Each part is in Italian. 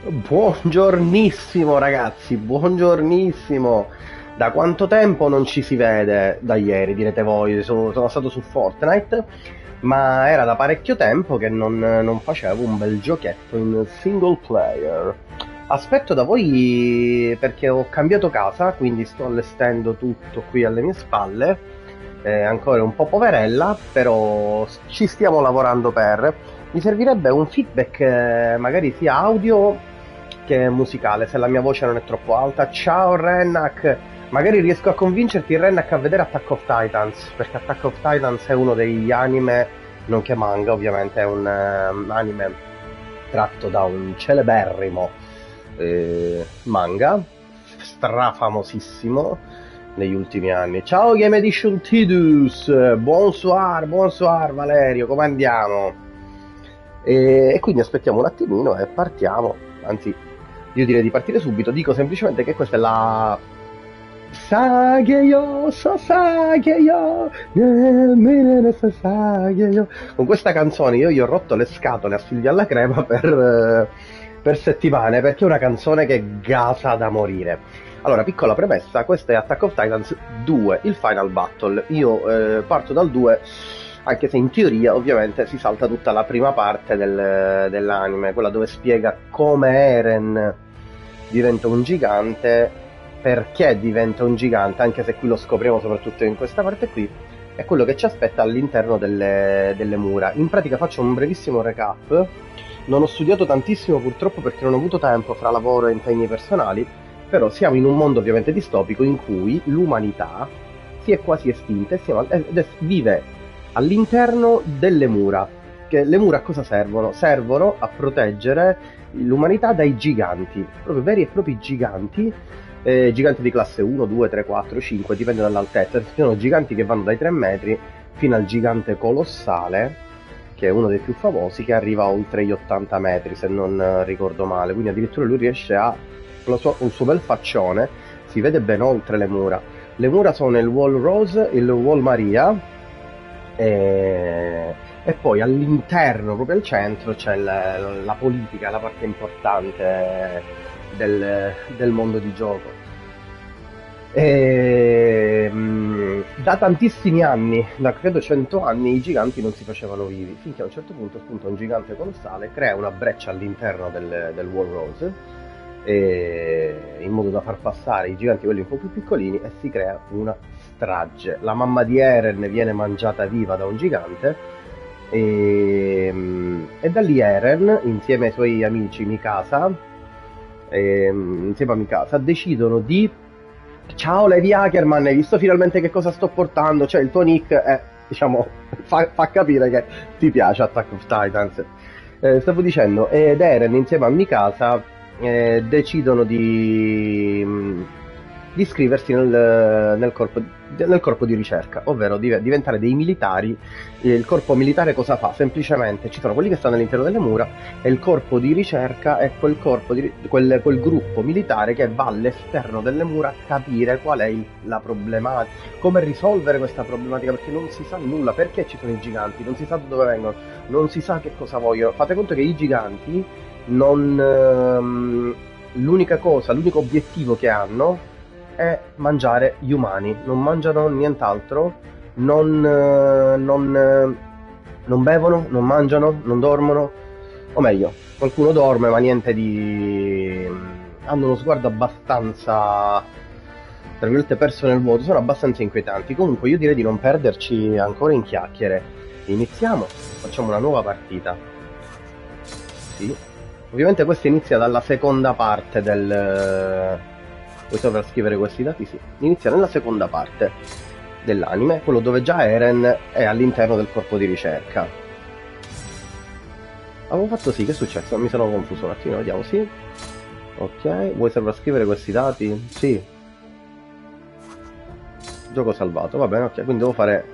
Buongiornissimo ragazzi, buongiornissimo. Da quanto tempo non ci si vede? Da ieri, direte voi, sono stato su Fortnite, ma era da parecchio tempo che non facevo un bel giochetto in single player. Aspetto da voi perché ho cambiato casa, quindi sto allestendo tutto qui alle mie spalle. È ancora un po' poverella, però ci stiamo lavorando per. Mi servirebbe un feedback, magari sia audio che musicale, se la mia voce non è troppo alta. Ciao Rennak, magari riesco a convincerti Rennak a vedere Attack of Titans, perché Attack of Titans è uno degli anime, nonché manga ovviamente, è un anime tratto da un celeberrimo manga, strafamosissimo negli ultimi anni. Ciao Game Edition Tidus, bonsoir, bonsoir Valerio, come andiamo? E quindi aspettiamo un attimino e partiamo. Anzi, io direi di partire subito. Dico semplicemente che questa è la Sageyo, so Sageyo, Sageyo. Con questa canzone io gli ho rotto le scatole a Silvia alla Crema per settimane, perché è una canzone che gasa da morire. Allora, piccola premessa, questo è Attack of Titans 2, il Final Battle. Io parto dal 2, anche se in teoria ovviamente si salta tutta la prima parte dell'anime, quella dove spiega come Eren diventa un gigante, perché diventa un gigante, anche se qui lo scopriamo soprattutto in questa parte qui, è quello che ci aspetta all'interno delle mura. In pratica faccio un brevissimo recap. Non ho studiato tantissimo purtroppo perché non ho avuto tempo fra lavoro e impegni personali, però siamo in un mondo ovviamente distopico in cui l'umanità si è quasi estinta e vive all'interno delle mura. Che le mura a cosa servono? Servono a proteggere l'umanità dai giganti, proprio veri e propri giganti, giganti di classe 1, 2, 3, 4, 5, dipende dall'altezza. Ci sono giganti che vanno dai 3 metri fino al gigante colossale, che è uno dei più famosi, che arriva oltre gli 80 metri, se non ricordo male. Quindi addirittura lui riesce a, con un suo bel faccione, si vede ben oltre le mura. Le mura sono il Wall Rose, il Wall Maria, e poi all'interno, proprio al centro, c'è la politica, la parte importante del mondo di gioco. Da tantissimi anni, da credo 100 anni, i giganti non si facevano vivi, finché a un certo punto spunta un gigante colossale, crea una breccia all'interno del Wall Rose, in modo da far passare i giganti, quelli un po' più piccolini, e si crea una strage. La mamma di Eren viene mangiata viva da un gigante, e da lì Eren, insieme ai suoi amici Mikasa, insieme a Mikasa, decidono di... Ciao Levi Ackerman, hai visto finalmente che cosa sto portando? Cioè il tuo nick è, diciamo, fa capire che ti piace Attack of Titans. Stavo dicendo, ed Eren insieme a Mikasa decidono di iscriversi nel corpo di ricerca, ovvero diventare dei militari. Il corpo militare cosa fa? Semplicemente ci sono quelli che stanno all'interno delle mura, e il corpo di ricerca è quel gruppo militare che va all'esterno delle mura a capire qual è la problematica, come risolvere questa problematica, perché non si sa nulla, perché ci sono i giganti, non si sa da dove vengono, non si sa che cosa vogliono. Fate conto che i giganti non... l'unica cosa, l'unico obiettivo che hanno è mangiare gli umani, non mangiano nient'altro, non bevono, non mangiano, non dormono, o meglio, qualcuno dorme ma niente di... hanno uno sguardo abbastanza, tra virgolette, perso nel vuoto, sono abbastanza inquietanti. Comunque io direi di non perderci ancora in chiacchiere. Iniziamo, facciamo una nuova partita. Sì. Ovviamente questa inizia dalla seconda parte del... Vuoi sovrasscrivere questi dati? Sì. Inizia nella seconda parte dell'anime, quello dove già Eren è all'interno del corpo di ricerca. Avevo fatto sì, che è successo? Mi sono confuso un attimo, vediamo, sì. Ok, vuoi sovrasscrivere questi dati? Sì. Gioco salvato, va bene, ok, quindi devo fare...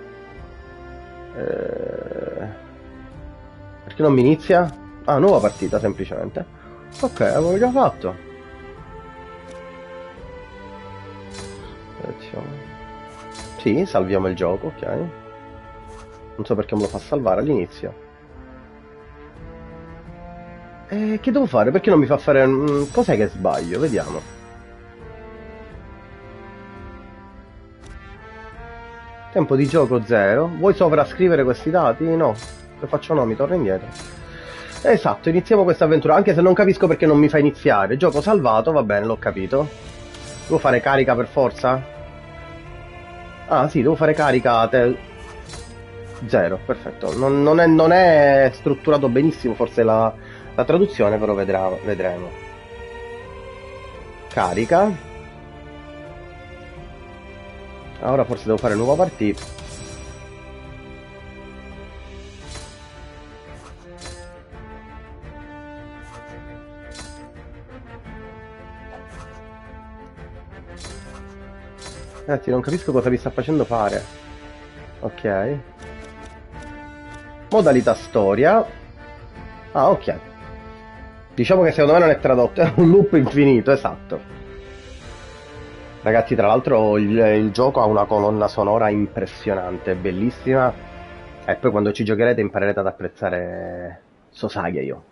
Perché non mi inizia? Ah, nuova partita, semplicemente. Ok, avevo già fatto. Sì, salviamo il gioco, ok. Non so perché me lo fa salvare all'inizio. Che devo fare? Perché non mi fa fare... cos'è che sbaglio? Vediamo. Tempo di gioco 0. Vuoi sovrascrivere questi dati? No. Se faccio no mi torno indietro. Esatto, iniziamo questa avventura, anche se non capisco perché non mi fa iniziare. Gioco salvato, va bene, l'ho capito. Devo fare carica per forza? Ah sì, devo fare carica... 0, perfetto. Non è strutturato benissimo forse la traduzione, però vedremo. Carica. Ora forse devo fare nuova partita. Ragazzi, non capisco cosa mi sta facendo fare. Ok. Modalità storia. Ah, ok. Diciamo che secondo me non è tradotto, è un loop infinito, esatto. Ragazzi, tra l'altro il gioco ha una colonna sonora impressionante, bellissima. E poi quando ci giocherete imparerete ad apprezzare Sosageo.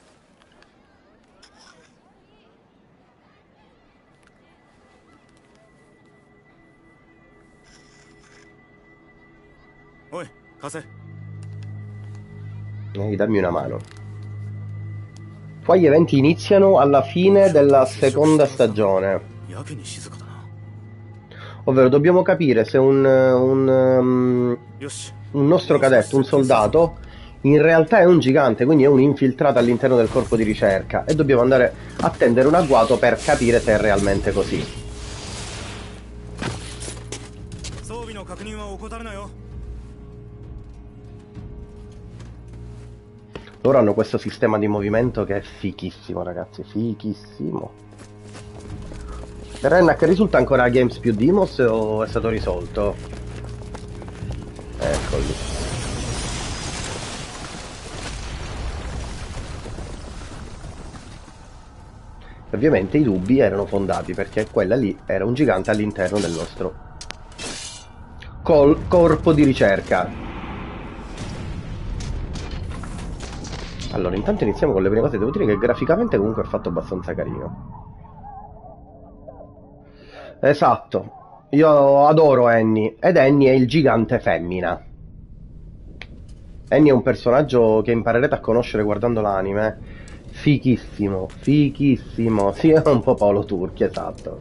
おい、貸せ。 Dammi una mano. Poi gli eventi iniziano alla fine della seconda stagione. やけに静かだな。 Ovvero dobbiamo capire se un よし。 nostro cadetto, un soldato, in realtà è un gigante, quindi è un infiltrato all'interno del corpo di ricerca e dobbiamo andare a tendere un agguato per capire se è realmente così. 装備の確認は怠るなよ。 Loro hanno questo sistema di movimento che è fichissimo, ragazzi, fichissimo. Rennak risulta ancora Games più Dimos o è stato risolto? Eccoli. Ovviamente i dubbi erano fondati perché quella lì era un gigante all'interno del nostro corpo di ricerca. Allora, intanto iniziamo con le prime cose. Devo dire che graficamente comunque è fatto abbastanza carino. Esatto. Io adoro Annie. Ed Annie è il gigante femmina. Annie è un personaggio che imparerete a conoscere guardando l'anime. Fichissimo, fichissimo. Sì, è un po' Paolo Turchi, esatto.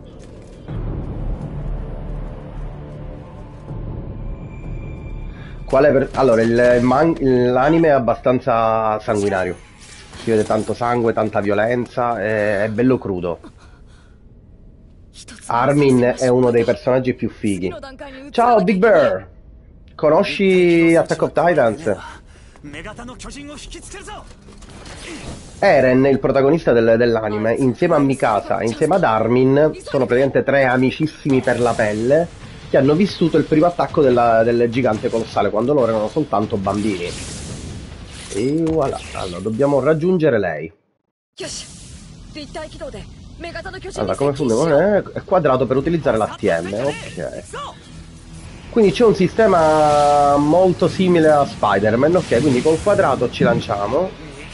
Allora, l'anime è abbastanza sanguinario. Si vede tanto sangue, tanta violenza, è bello crudo. Armin è uno dei personaggi più fighi. Ciao Big Bear! Conosci Attack of Titans? Eren, il protagonista dell'anime, insieme a Mikasa, insieme ad Armin, sono praticamente tre amicissimi per la pelle che hanno vissuto il primo attacco del gigante colossale quando loro erano soltanto bambini. E voilà, allora dobbiamo raggiungere lei. Allora, come funziona? È quadrato per utilizzare l'ATM, ok. Quindi c'è un sistema molto simile a Spider-Man, ok, quindi col quadrato ci lanciamo.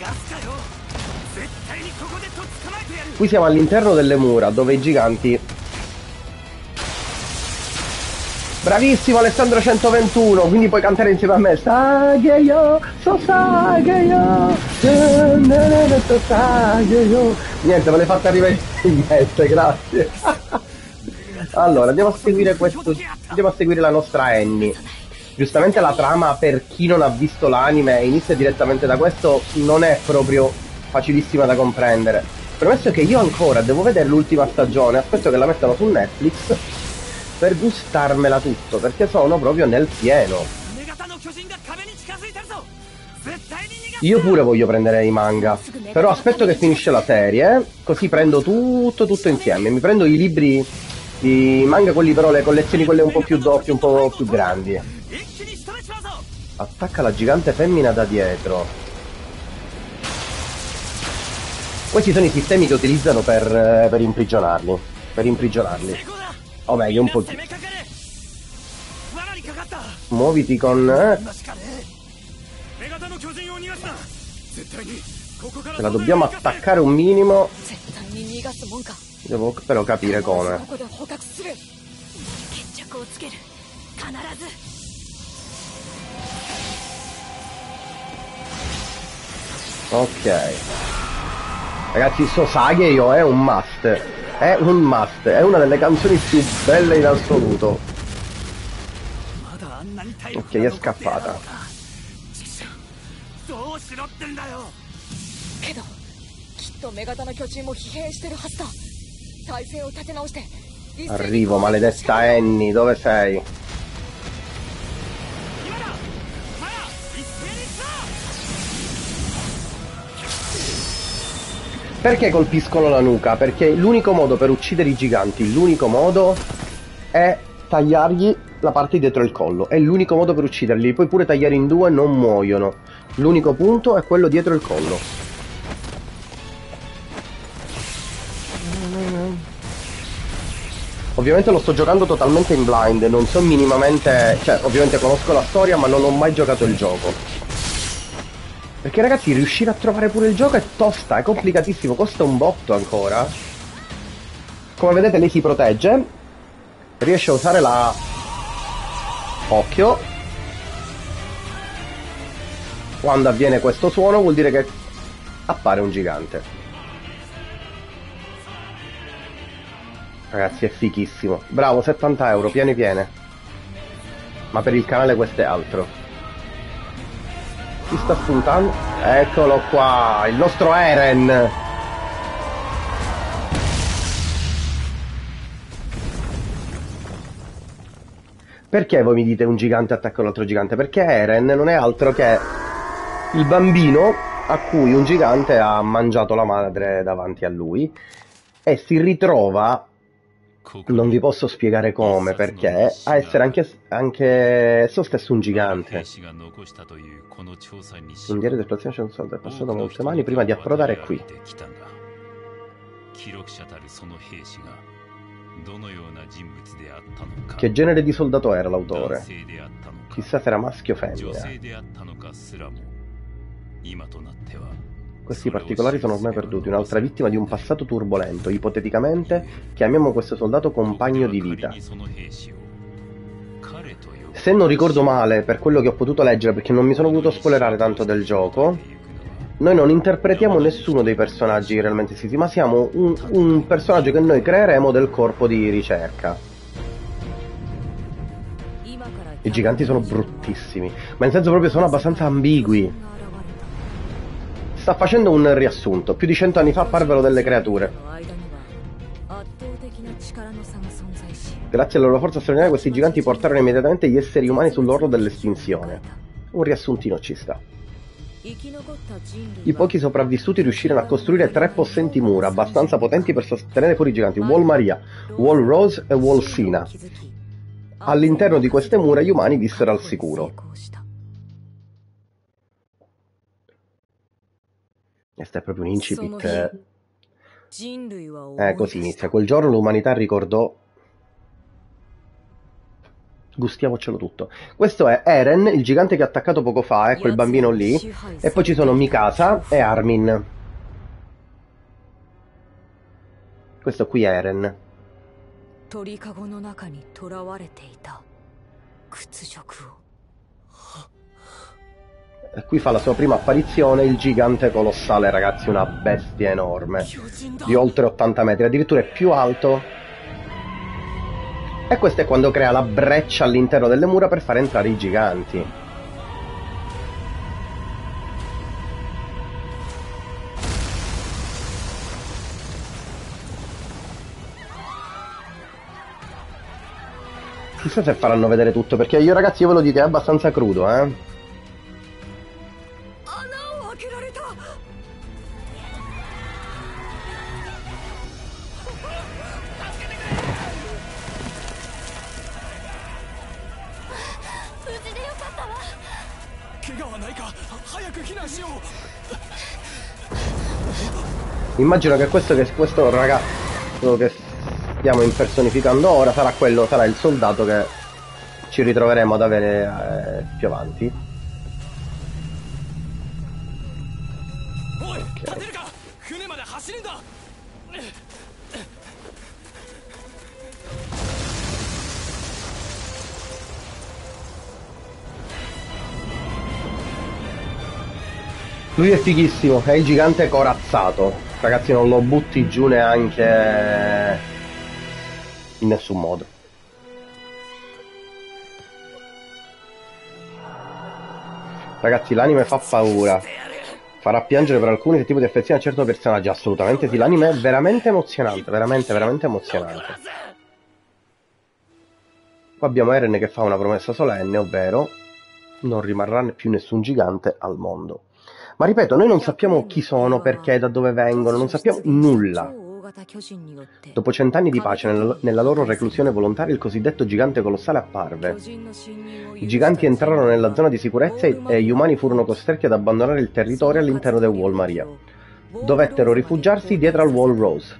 Qui siamo all'interno delle mura, dove i giganti... Bravissimo Alessandro 121, quindi puoi cantare insieme a me. Sageyo, so Sageyo, so Sageyo. Niente, me l'hai fatta arrivare in mente, grazie. Allora, andiamo a seguire la nostra Annie. Giustamente la trama, per chi non ha visto l'anime e inizia direttamente da questo, non è proprio facilissima da comprendere. Premesso che io ancora devo vedere l'ultima stagione, aspetto che la mettano su Netflix per gustarmela tutto, perché sono proprio nel pieno. Io pure voglio prendere i manga, però aspetto che finisce la serie, così prendo tutto insieme. Mi prendo i libri, i manga, quelli però, le collezioni quelle un po' più doppie, un po' più grandi. Attacca la gigante femmina da dietro. Questi sono i sistemi che utilizzano per imprigionarli. O meglio, un pochino. Muoviti con... Ce la dobbiamo attaccare un minimo. Devo però capire come. Ok. Ragazzi, Sosageyo è un must. È un must. È una delle canzoni più belle in assoluto. Ok, è scappata. Arrivo, maledetta Annie, dove sei? Perché colpiscono la nuca? Perché l'unico modo per uccidere i giganti, l'unico modo è tagliargli la parte dietro il collo. È l'unico modo per ucciderli. Li puoi pure tagliare in due, non muoiono. L'unico punto è quello dietro il collo. Ovviamente lo sto giocando totalmente in blind, non so minimamente... Cioè, ovviamente conosco la storia, ma non ho mai giocato il gioco. Perché ragazzi, riuscire a trovare pure il gioco è tosta, è complicatissimo, costa un botto ancora. Come vedete lei si protegge, riesce a usare la... Occhio. Quando avviene questo suono vuol dire che appare un gigante. Ragazzi, è fichissimo. Bravo, 70 euro, piene piene. Ma per il canale questo è altro. Chi sta spuntando? Eccolo qua, il nostro Eren. Perché voi mi dite un gigante attacca un altro gigante? Perché Eren non è altro che il bambino a cui un gigante ha mangiato la madre davanti a lui e si ritrova, non vi posso spiegare come, perché, a essere anche esso stesso un gigante. Un diario di esplorazione c'è un soldo, è passato molte mani prima di approdare qui. Che genere di soldato era l'autore? Chissà se era maschio o femmina. Questi particolari sono ormai perduti, un'altra vittima di un passato turbolento. Ipoteticamente, chiamiamo questo soldato compagno di vita. Se non ricordo male, per quello che ho potuto leggere, perché non mi sono voluto spoilerare tanto del gioco, noi non interpretiamo nessuno dei personaggi realmente esistiti, ma siamo un personaggio che noi creeremo del corpo di ricerca. I giganti sono bruttissimi, ma in senso proprio sono abbastanza ambigui. Sta facendo un riassunto. Più di 100 anni fa apparvero delle creature. Grazie alla loro forza straordinaria questi giganti portarono immediatamente gli esseri umani sull'orlo dell'estinzione. Un riassuntino ci sta. I pochi sopravvissuti riuscirono a costruire 3 possenti mura, abbastanza potenti per sostenere fuori i giganti Wall Maria, Wall Rose e Wall Sina. All'interno di queste mura gli umani vissero al sicuro. Questo è proprio un incipit. Così inizia. Quel giorno l'umanità ricordò... Gustiamocelo tutto. Questo è Eren, il gigante che ha attaccato poco fa, quel bambino lì. E poi ci sono Mikasa e Armin. Questo qui è Eren. E qui fa la sua prima apparizione il gigante colossale, ragazzi, una bestia enorme, di oltre 80 metri, addirittura è più alto. E questo è quando crea la breccia all'interno delle mura per far entrare i giganti. Chissà se faranno vedere tutto, perché io ragazzi, io ve lo dico, è abbastanza crudo, Immagino che questo ragazzo che stiamo impersonificando ora sarà il soldato che ci ritroveremo ad avere più avanti. Ok. Lui è fighissimo, è il gigante corazzato. Ragazzi, non lo butti giù neanche in nessun modo. Ragazzi, l'anime fa paura. Farà piangere per alcuni se tipo di affezione a certo personaggio. Assolutamente sì, l'anime è veramente emozionante. Veramente, veramente emozionante. Qua abbiamo Eren che fa una promessa solenne, ovvero non rimarrà più nessun gigante al mondo. Ma ripeto, noi non sappiamo chi sono, perché, da dove vengono, non sappiamo nulla. Dopo 100 anni di pace nella loro reclusione volontaria, il cosiddetto gigante colossale apparve. I giganti entrarono nella zona di sicurezza e gli umani furono costretti ad abbandonare il territorio all'interno del Wall Maria. Dovettero rifugiarsi dietro al Wall Rose.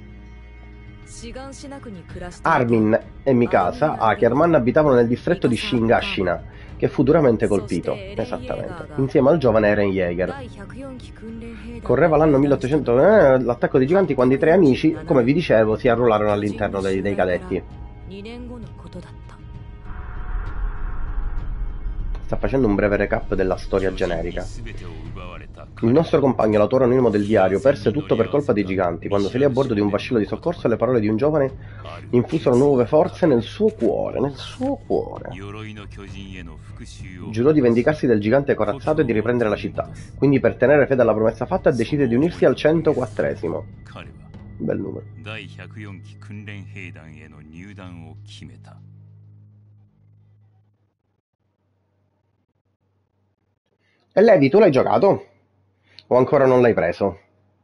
Armin e Mikasa Ackerman abitavano nel distretto di Shingashina, che fu duramente colpito, esattamente, insieme al giovane Eren Yeager. Correva l'anno 1800, l'attacco dei giganti, quando i tre amici, come vi dicevo, si arruolarono all'interno dei cadetti. Sta facendo un breve recap della storia generica. Il nostro compagno, l'autore anonimo del diario, perse tutto per colpa dei giganti. Quando salì a bordo di un vascello di soccorso, le parole di un giovane infusero nuove forze nel suo cuore, Giurò di vendicarsi del gigante corazzato e di riprendere la città. Quindi, per tenere fede alla promessa fatta, decise di unirsi al 104esimo. Bel numero. E Levi, tu l'hai giocato? O ancora non l'hai preso?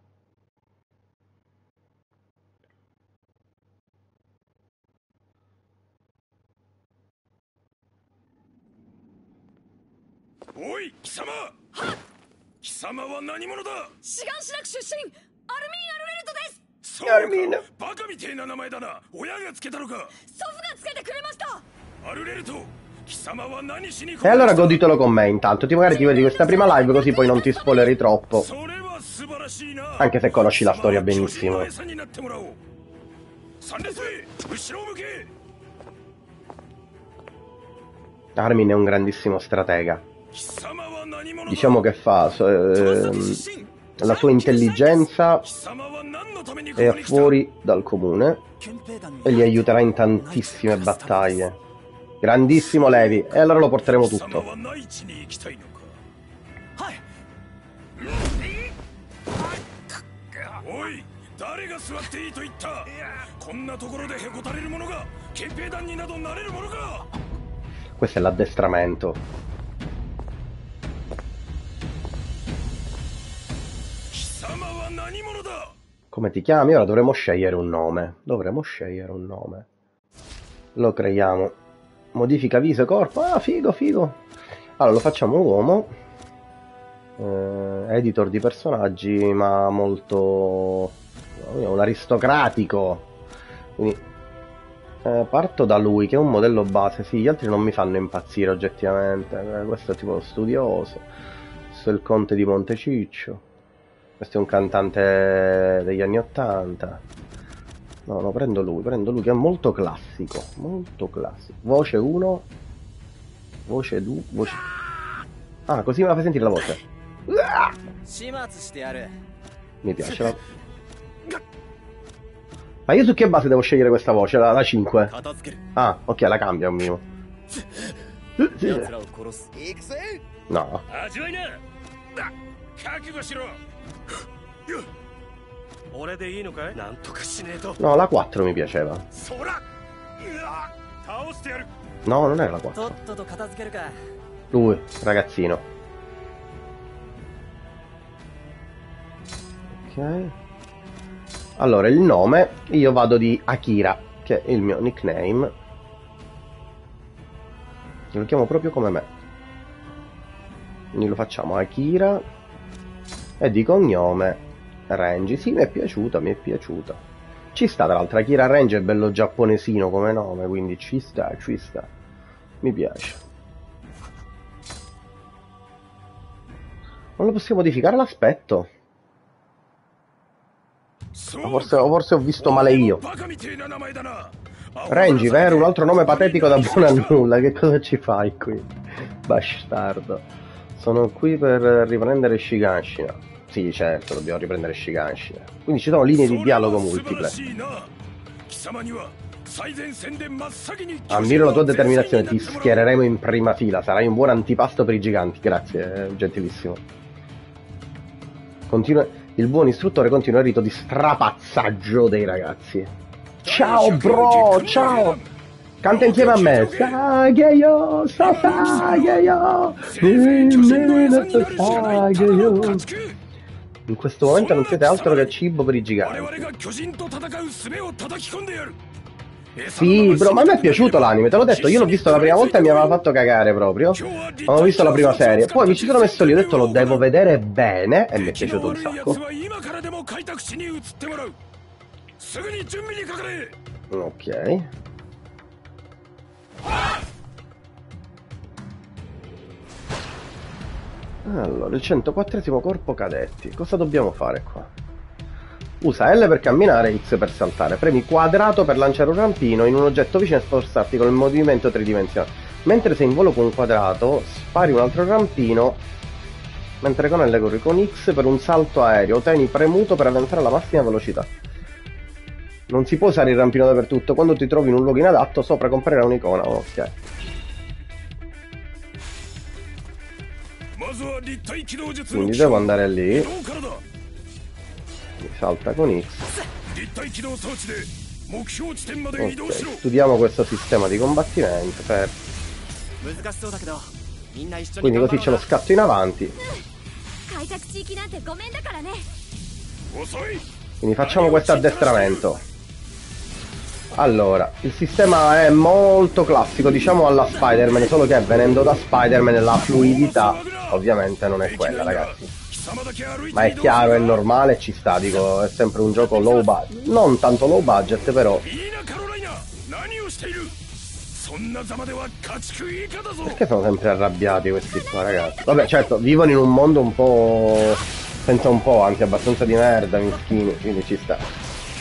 Oi, Kisama! Kisama wa nani-mono da? Shiganshiraku shushin, Armin Aruleruto desu! Armin! Baka mitei na namae da na. Oya ga tsuketa no ka? Sofu ga tsukete kuremashita! Aruleruto! E allora goditelo con me intanto, magari ti vedi questa prima live così poi non ti spoileri troppo. Anche se conosci la storia benissimo. Armin è un grandissimo stratega. Diciamo che fa la sua intelligenza è fuori dal comune e gli aiuterà in tantissime battaglie. Grandissimo Levi, e allora lo porteremo tutto. Questo è l'addestramento. Come ti chiami? Ora dovremo scegliere un nome. Lo creiamo. Modifica viso e corpo. Ah, figo. Allora lo facciamo uomo. Editor di personaggi, ma molto un aristocratico. Quindi parto da lui, che è un modello base. Sì, gli altri non mi fanno impazzire oggettivamente. Questo è tipo lo studioso. Questo è il conte di Monteciccio. Questo è un cantante degli anni 80. No, prendo lui che è molto classico. Voce 1, voce 2, voce... Ah, così me la fai sentire la voce. Mi piace. Ma io su che base devo scegliere questa voce? La 5? Ah, ok, la cambia un minimo. No. No, la 4 mi piaceva. No, non era la 4. Lui, ragazzino. Ok. Allora, il nome, io vado di Akira, che è il mio nickname. Lo chiamo proprio come me. Quindi lo facciamo Akira. E di cognome Renji. Sì, mi è piaciuta. Ci sta, tra l'altro, Akira Renji è bello giapponesino come nome, quindi ci sta. Mi piace. Non lo possiamo modificare l'aspetto? Forse ho visto male io. Renji, vero? Un altro nome patetico da buon a nulla. Che cosa ci fai qui? Bastardo. Sono qui per riprendere Shiganshina. Sì, certo, dobbiamo riprendere Shiganshina. Quindi ci sono linee di dialogo multiple. Ammiro la tua determinazione, ti schiereremo in prima fila. Sarai un buon antipasto per i giganti. Grazie, gentilissimo. Il buon istruttore continua il rito di strapazzaggio dei ragazzi. Ciao bro, ciao! Canta insieme a me. Sageyo, Sageyo, Sageyo. In questo momento non siete altro che cibo per i giganti. Sì, bro, ma a me è piaciuto l'anime, te l'ho detto, io l'ho visto la prima volta e mi aveva fatto cagare proprio. Ho visto la prima serie, poi mi ci sono messo lì, ho detto lo devo vedere bene e mi è piaciuto un sacco. Ok. Allora, il 104esimo corpo cadetti. Cosa dobbiamo fare qua? Usa L per camminare, X per saltare. Premi quadrato per lanciare un rampino in un oggetto vicino e spostarti con il movimento tridimensionale. Mentre sei in volo con quadrato, spari un altro rampino, mentre con L corri con X per un salto aereo. Tieni premuto per avanzare alla massima velocità. Non si può usare il rampino dappertutto. Quando ti trovi in un luogo inadatto, sopra comparirà un'icona. Ok. Quindi devo andare lì. Salta con X. Ok, studiamo questo sistema di combattimento per... Quindi così c'è lo scatto in avanti. Quindi facciamo questo addestramento. Allora, il sistema è molto classico, diciamo alla Spider-Man, solo che venendo da Spider-Man la fluidità ovviamente non è quella, ragazzi. Ma è chiaro, è normale, ci sta, dico, è sempre un gioco low budget, non tanto low budget, però... Perché sono sempre arrabbiati questi qua, ragazzi? Vabbè, certo, vivono in un mondo un po'... senza un po', anzi abbastanza di merda, mischini, quindi ci sta.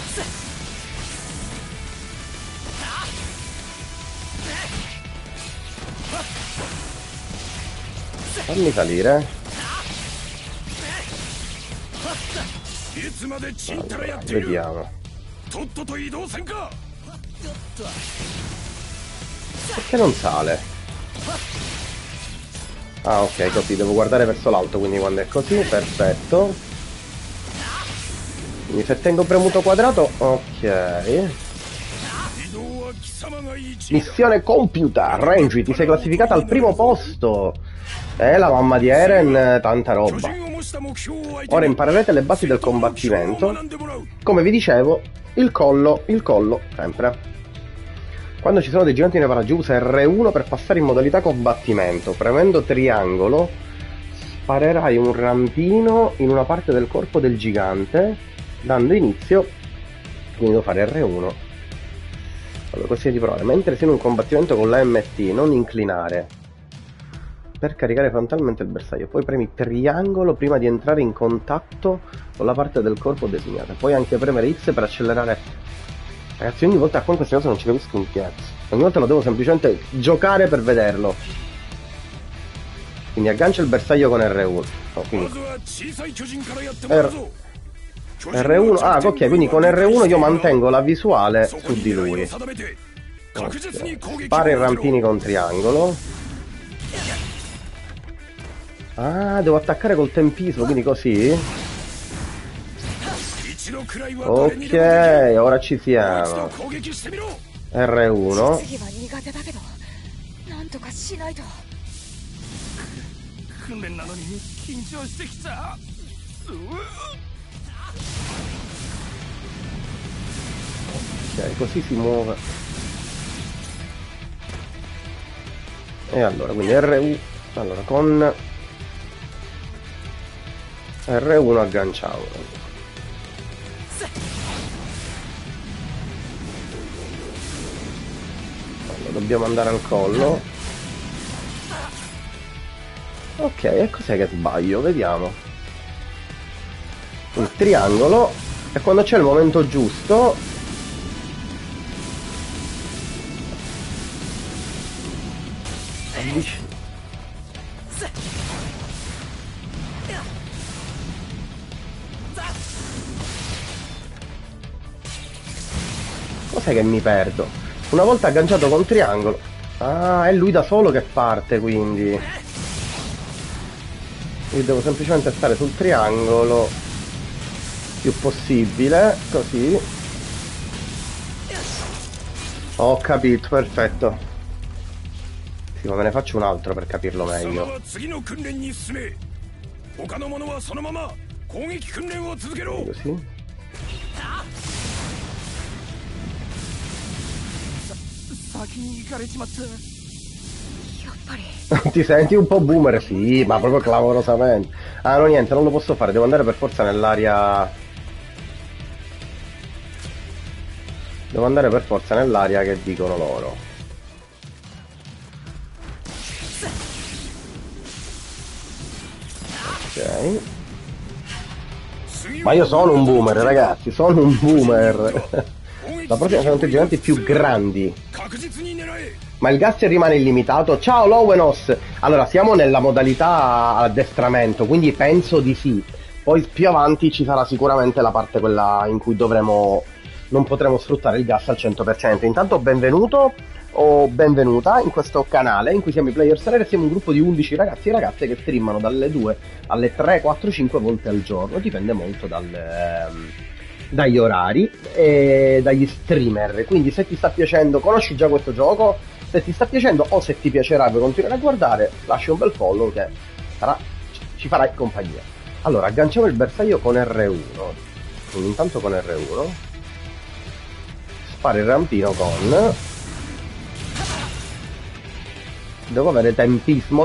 Fammi salire. Allora, vediamo. Perché non sale? Ah, ok, così devo guardare verso l'alto, quindi quando è così, perfetto. Quindi se tengo premuto quadrato, ok. Missione compiuta, Renji, ti sei classificata al primo posto. La mamma di Eren, tanta roba. Ora imparerete le basi del combattimento. Come vi dicevo, il collo, sempre. Quando ci sono dei giganti nei paraggi, usa R1 per passare in modalità combattimento. Premendo triangolo, sparerai un rampino in una parte del corpo del gigante, dando inizio, quindi devo fare R1. Allora, consiglio di provare. Mentre sei in un combattimento con la MT, non inclinare per caricare frontalmente il bersaglio. Poi premi triangolo prima di entrare in contatto con la parte del corpo designata. Puoi anche premere X per accelerare. Ragazzi, ogni volta con queste cose non ci capisco un cazzo. Ogni volta lo devo semplicemente giocare per vederlo. Quindi aggancia il bersaglio con R1. Oh, quindi R1, ah ok, quindi con R1 io mantengo la visuale su di lui. Okay. Spara i rampini con triangolo. Ah, devo attaccare col tempismo, quindi così. Ok, ora ci siamo. R1. Ok, così si muove. E allora, quindi R1. Allora, con R1 agganciamo. Allora, dobbiamo andare al collo. Ok, e cos'è che sbaglio? Vediamo. Il triangolo. E quando c'è il momento giusto... Cos'è che mi perdo? Una volta agganciato con triangolo. Ah, è lui da solo che parte, quindi. Io devo semplicemente stare sul triangolo più possibile, così. Ho capito, perfetto. Sì, ma me ne faccio un altro per capirlo meglio. Così. Ti senti un po' boomer? Sì, ma proprio clamorosamente. Ah no, niente, non lo posso fare, devo andare per forza nell'area. Devo andare per forza nell'area che dicono loro. Ok. Ma io sono un boomer, ragazzi, sono un boomer. La prossima sono tutti giganti più grandi. Ma il gas rimane illimitato? Ciao Lowenos! Allora, siamo nella modalità addestramento, quindi penso di sì. Poi più avanti ci sarà sicuramente la parte quella in cui non potremo sfruttare il gas al 100%. Intanto benvenuto o benvenuta in questo canale in cui siamo i Player Slayer e siamo un gruppo di 11 ragazzi e ragazze che streamano dalle 2 alle 3, 4, 5 volte al giorno. Dipende molto dagli orari e dagli streamer. Quindi se ti sta piacendo, conosci già questo gioco? Se ti sta piacendo o se ti piacerà per continuare a guardare, lascia un bel follow che ci farai compagnia. Allora, agganciamo il bersaglio con R1. Quindi intanto con R1 spara il rampino con... Devo avere tempismo,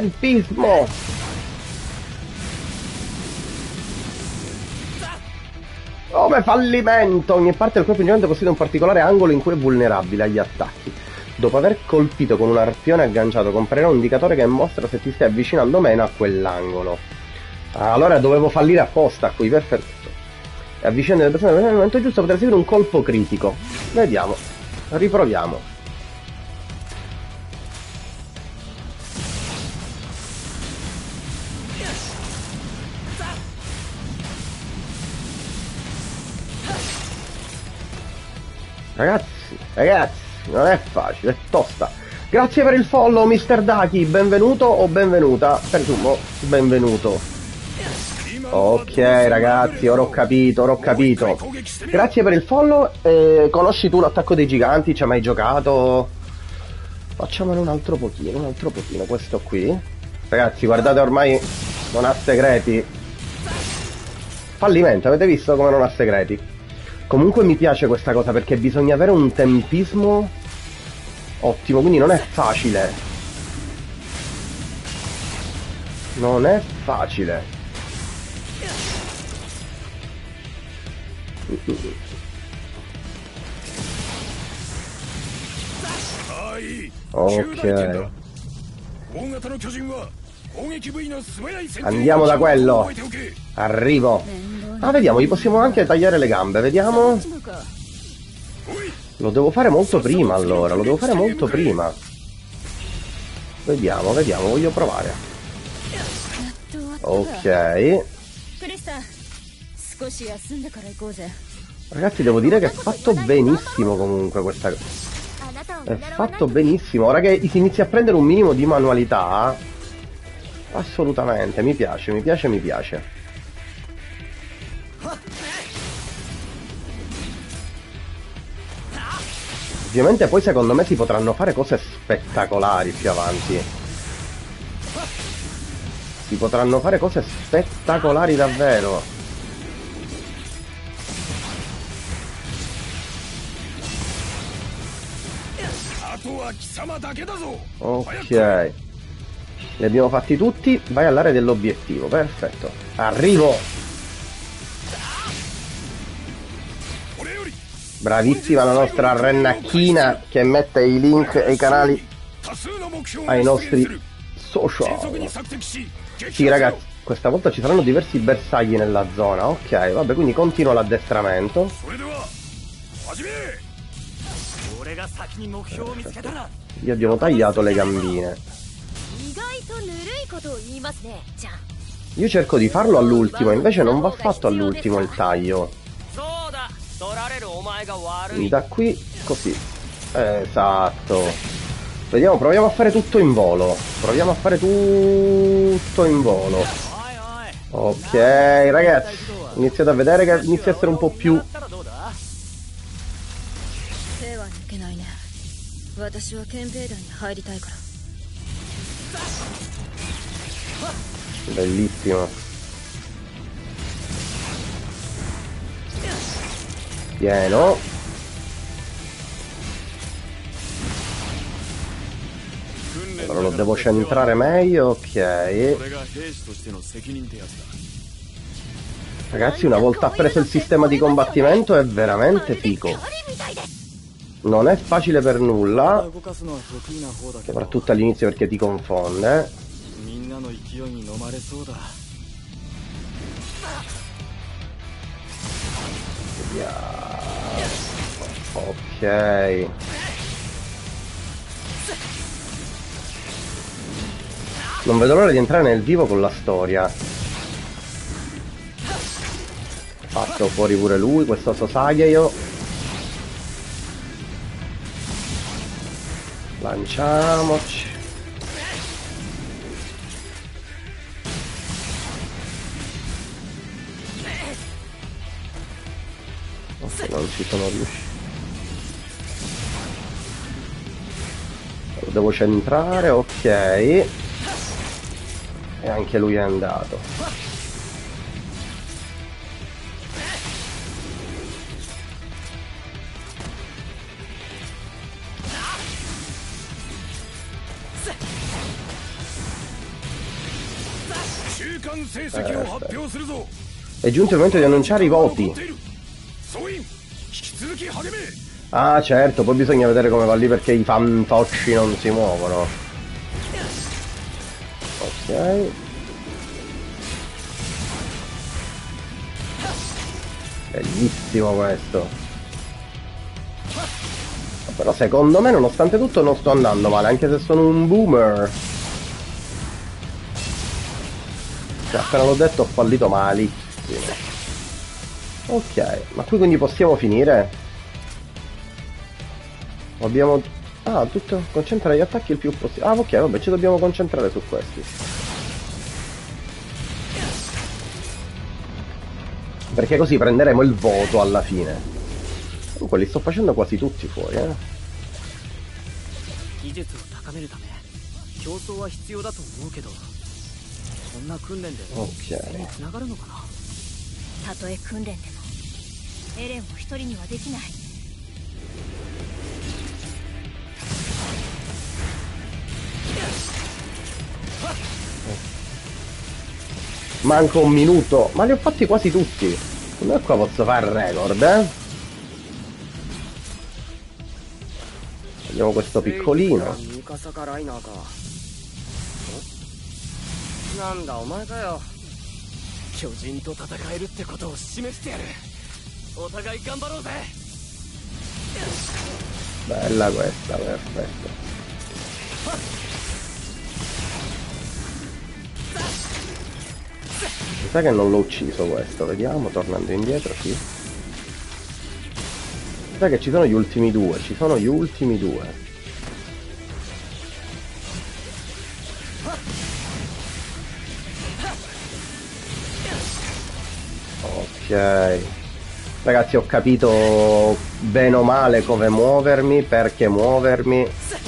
Come fallimento! Ogni parte del corpo ingigante possiede un particolare angolo in cui è vulnerabile agli attacchi. Dopo aver colpito con un arpione agganciato comparirà un indicatore che mostra se ti stai avvicinando meno a quell'angolo. Allora dovevo fallire apposta qui, perfetto. E avvicinando le persone nel momento giusto potrà seguire un colpo critico. Vediamo, riproviamo. Ragazzi, non è facile, è tosta. Grazie per il follow, Mr. Daki, benvenuto o benvenuta? Presumo, benvenuto. Ok, ragazzi, ora ho capito. Grazie per il follow, conosci tu l'attacco dei giganti? Ci hai mai giocato? Facciamone un altro pochino, questo qui. Ragazzi, guardate, ormai non ha segreti. Fallimento, avete visto come non ha segreti? Comunque mi piace questa cosa perché bisogna avere un tempismo ottimo, quindi non è facile. Ok. Andiamo da quello. Arrivo. Ah, vediamo, gli possiamo anche tagliare le gambe, vediamo. Lo devo fare molto prima allora, Vediamo, voglio provare. Ok. Ragazzi, devo dire che è fatto benissimo comunque questa cosa. È fatto benissimo. Ora che si inizia a prendere un minimo di manualità, assolutamente, mi piace. Ovviamente poi secondo me si potranno fare cose spettacolari più avanti. Si potranno fare cose spettacolari davvero. Ok. Li abbiamo fatti tutti. Vai all'area dell'obiettivo. Perfetto. Arrivo. Bravissima la nostra Rennacchina che mette i link e i canali ai nostri social. Sì ragazzi, questa volta ci saranno diversi bersagli nella zona. Ok, vabbè, quindi continuo l'addestramento. Gli abbiamo tagliato le gambine. Io cerco di farlo all'ultimo, invece non va fatto all'ultimo il taglio. Da qui, così. Esatto. Vediamo, proviamo a fare tutto in volo. Proviamo a fare tutto in volo. Ok, ragazzi. Iniziate a vedere che inizia a essere un po' più... Bellissimo. Pieno. Allora lo devo centrare meglio, ok. Ragazzi, una volta preso il sistema di combattimento è veramente figo. Non è facile per nulla, soprattutto all'inizio perché ti confonde. Ok. Non vedo l'ora di entrare nel vivo con la storia. Fatto fuori pure lui, questo Sasageyo. Lanciamoci. Ok, non ci sono riuscito. Lo devo centrare, ok. E anche lui è andato. È giunto il momento di annunciare i voti. Ah certo, poi bisogna vedere come va lì perché i fantocci non si muovono. Ok. Bellissimo questo. Però secondo me nonostante tutto non sto andando male, anche se sono un boomer. Cioè, appena l'ho detto ho fallito malissimo. Ok, ma qui quindi possiamo finire? Abbiamo... Ah, tutto... Concentrare gli attacchi il più possibile. Ah, ok, vabbè, ci dobbiamo concentrare su questi. Perché così prenderemo il voto alla fine. Comunque li sto facendo quasi tutti fuori, eh. Ok. Manca un minuto, ma li ho fatti quasi tutti. Secondo me qua posso fare il record, eh. Vediamo questo piccolino. Bella questa, perfetto. Mi sa che non l'ho ucciso questo, vediamo, tornando indietro, sì. Mi sa che ci sono gli ultimi due, Ok. Ragazzi, ho capito bene o male come muovermi, perché muovermi.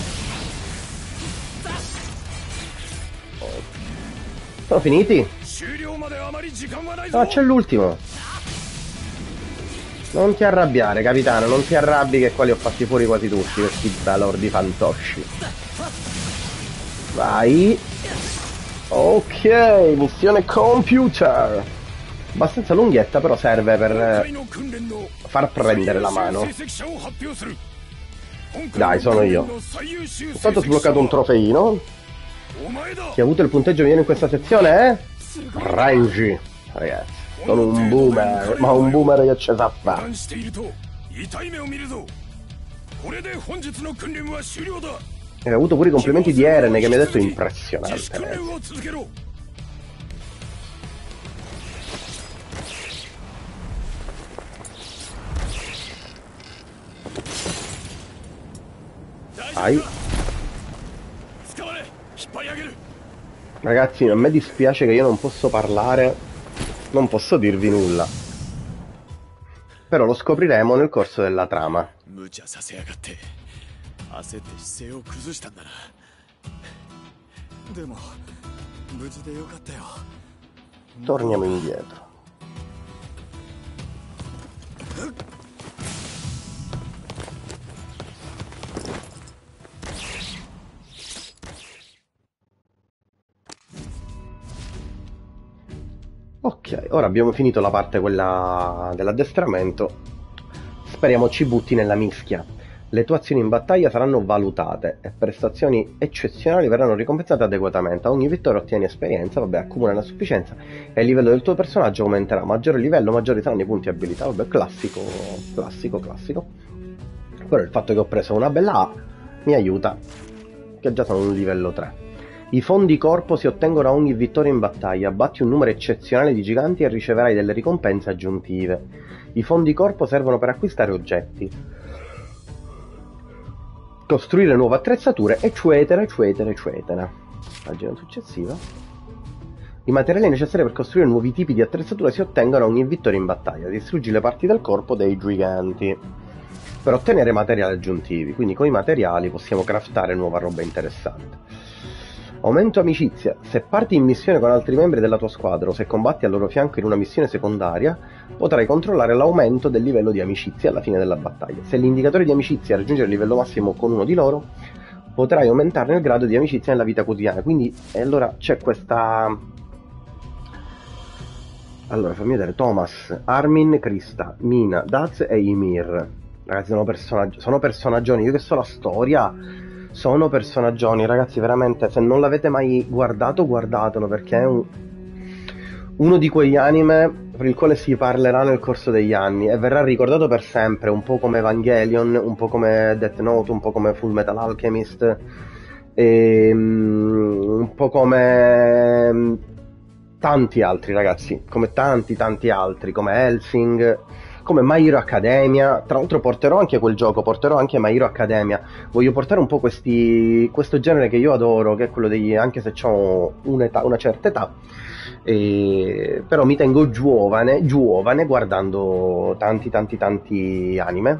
Sono finiti? Ah, c'è l'ultimo. Non ti arrabbiare, capitano, non ti arrabbi che qua li ho fatti fuori quasi tutti, questi balordi fantosci. Vai. Ok, missione computer. Abbastanza lunghietta, però serve per far prendere la mano. Dai, sono io. Intanto ho sbloccato un trofeino. Chi ha avuto il punteggio migliore in questa sezione è... Rangi. Ragazzi, sono un boomer, ma un boomer che ce sa fare. E ho avuto pure i complimenti di Eren che mi ha detto impressionante. Vai. Ragazzi, a me dispiace che io non posso parlare, non posso dirvi nulla. Però lo scopriremo nel corso della trama. Torniamo indietro. Ok, ora abbiamo finito la parte quella dell'addestramento. Speriamo ci butti nella mischia. Le tue azioni in battaglia saranno valutate e prestazioni eccezionali verranno ricompensate adeguatamente. A ogni vittoria ottieni esperienza, vabbè, accumula una sufficienza e il livello del tuo personaggio aumenterà. Maggiore livello, maggiori saranno i punti abilità. Vabbè, classico. Però il fatto che ho preso una bella A mi aiuta, che già sono un livello 3. I fondi corpo si ottengono a ogni vittoria in battaglia. Batti un numero eccezionale di giganti e riceverai delle ricompense aggiuntive. I fondi corpo servono per acquistare oggetti, costruire nuove attrezzature, eccetera. Pagina successiva. I materiali necessari per costruire nuovi tipi di attrezzature si ottengono a ogni vittoria in battaglia. Distruggi le parti del corpo dei giganti per ottenere materiali aggiuntivi. Quindi con i materiali possiamo craftare nuova roba interessante. Aumento amicizia. Se parti in missione con altri membri della tua squadra o se combatti al loro fianco in una missione secondaria, potrai controllare l'aumento del livello di amicizia alla fine della battaglia. Se l'indicatore di amicizia raggiunge il livello massimo con uno di loro, potrai aumentarne il grado di amicizia nella vita quotidiana. Quindi allora c'è questa... Allora fammi vedere. Thomas, Armin, Krista, Mina, Daz e Ymir. Ragazzi, sono personaggioni. Io che so la storia... Sono personaggioni, ragazzi, veramente, se non l'avete mai guardato, guardatelo, perché è uno di quegli anime per il quale si parlerà nel corso degli anni e verrà ricordato per sempre, un po' come Evangelion, un po' come Death Note, un po' come Full Metal Alchemist, un po' come tanti altri, ragazzi, come tanti altri, come Hellsing, come My Hero Academia. Tra l'altro porterò anche quel gioco, porterò anche My Hero Academia. Voglio portare un po' questo genere che io adoro, che è quello degli, anche se ho una certa età, però mi tengo giovane guardando tanti anime.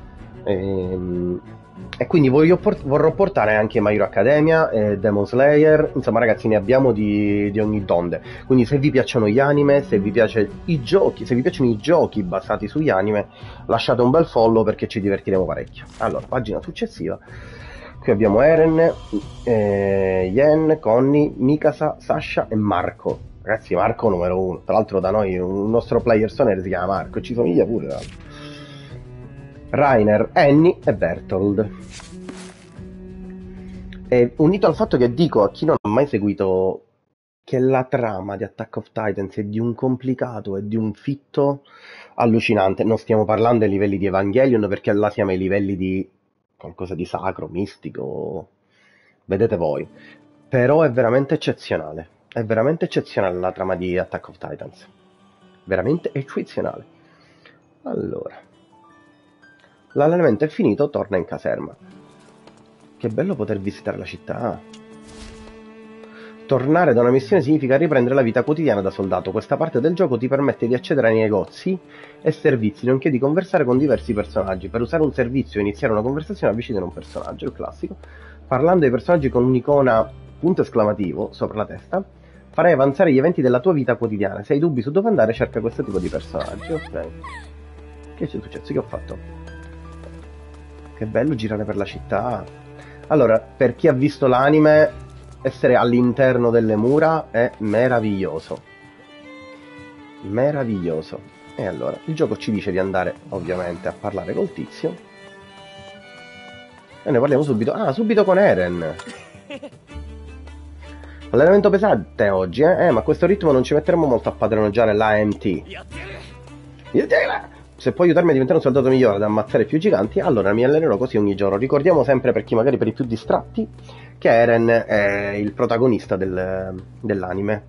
E quindi vorrò portare anche My Hero Academia, Demon Slayer, insomma ragazzi, ne abbiamo di ogni donde. Quindi se vi piacciono gli anime, se vi piacciono i giochi basati sugli anime, lasciate un bel follow perché ci divertiremo parecchio. Allora, pagina successiva. Qui abbiamo Eren, Yen, Connie, Mikasa, Sasha e Marco. Ragazzi, Marco numero 1. Tra l'altro da noi un nostro player sonero si chiama Marco, ci somiglia pure, tra l'altro. Rainer, Annie e Bertold. E unito al fatto che dico a chi non ha mai seguito che la trama di Attack of Titans è di un complicato e di un fitto allucinante. Non stiamo parlando ai livelli di Evangelion, perché là siamo ai livelli di qualcosa di sacro, mistico, vedete voi. Però è veramente eccezionale. È veramente eccezionale la trama di Attack of Titans. Veramente eccezionale. Allora, l'allenamento è finito, torna in caserma. Che bello poter visitare la città. Tornare da una missione significa riprendere la vita quotidiana da soldato. Questa parte del gioco ti permette di accedere ai negozi e servizi, nonché di conversare con diversi personaggi. Per usare un servizio e iniziare una conversazione avvicina un personaggio, il classico. Parlando ai personaggi con un'icona punto esclamativo sopra la testa, farai avanzare gli eventi della tua vita quotidiana. Se hai dubbi su dove andare, cerca questo tipo di personaggi. Ok. Che c'è successo? Che ho fatto? Che bello girare per la città. Allora, per chi ha visto l'anime, essere all'interno delle mura è meraviglioso. Meraviglioso. E allora, il gioco ci dice di andare, ovviamente, a parlare col tizio. E ne parliamo subito. Ah, subito con Eren. Allenamento pesante oggi, eh? Ma a questo ritmo non ci metteremo molto a padroneggiare l'AMT. Se puoi aiutarmi a diventare un soldato migliore ad ammazzare più giganti, allora mi allenerò così ogni giorno. Ricordiamo sempre, per chi magari per i più distratti, che Eren è il protagonista dell'anime.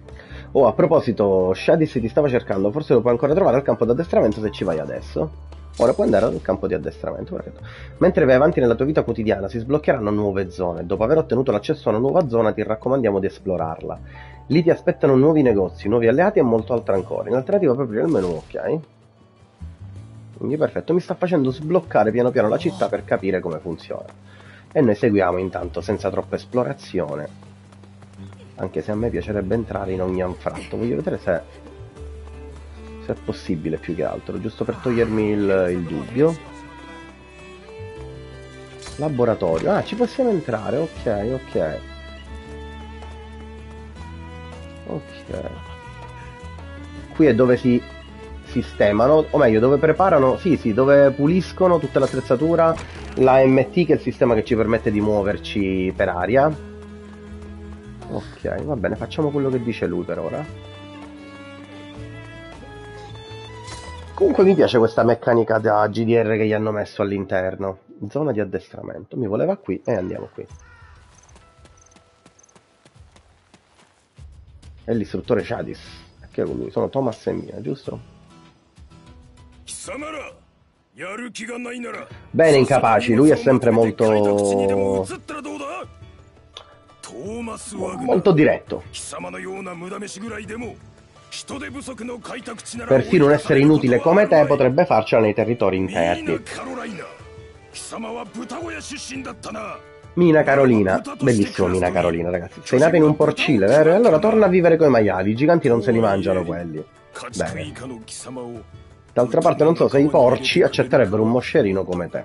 Oh, a proposito, Shadis ti stava cercando, forse lo puoi ancora trovare al campo d'addestramento se ci vai adesso. Ora puoi andare al campo di addestramento, perfetto. Mentre vai avanti nella tua vita quotidiana si sbloccheranno nuove zone. Dopo aver ottenuto l'accesso a una nuova zona ti raccomandiamo di esplorarla. Lì ti aspettano nuovi negozi, nuovi alleati e molto altro ancora. In alternativa puoi aprire il menu, ok? Quindi perfetto, mi sta facendo sbloccare piano piano la città per capire come funziona. E noi seguiamo intanto senza troppa esplorazione. Anche se a me piacerebbe entrare in ogni anfratto. Voglio vedere se è possibile più che altro, giusto per togliermi il dubbio. Laboratorio, ah, ci possiamo entrare, ok. Qui è dove si sistemano, o meglio dove preparano, sì, dove puliscono tutta l'attrezzatura, la MT che è il sistema che ci permette di muoverci per aria. Ok, va bene, facciamo quello che dice lui per ora. Comunque mi piace questa meccanica da GDR che gli hanno messo all'interno. Zona di addestramento. Mi voleva qui e andiamo qui. È l'istruttore Shadis. Che è con lui? Sono Thomas e Mia, giusto? Bene, incapaci. Lui è sempre molto diretto. Persino un essere inutile come te potrebbe farcela nei territori interni. Mina Carolina, bellissimo Mina Carolina, ragazzi. Sei nata in un porcile, vero? E allora torna a vivere coi maiali, i giganti non se li mangiano quelli. Bene. D'altra parte non so se i porci accetterebbero un moscerino come te.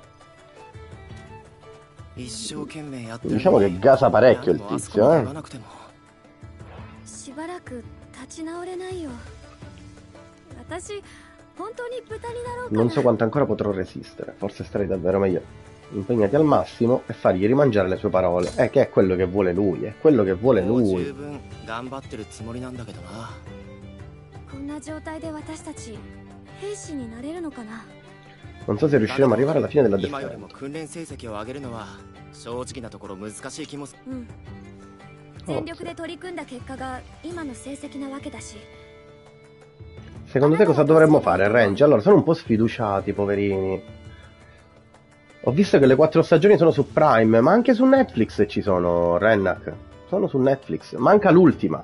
Diciamo che gasa parecchio il tizio, eh? Non so quanto ancora potrò resistere, forse starei davvero meglio impegnati al massimo e fargli rimangiare le sue parole. Che è quello che vuole lui, è quello che vuole lui. Non so se riusciremo ad arrivare alla fine dell'addestramento. Secondo te cosa dovremmo fare, Range? Allora, sono un po' sfiduciati, poverini. Ho visto che le 4 stagioni sono su Prime, ma anche su Netflix ci sono, Rennak. Sono su Netflix. Manca l'ultima.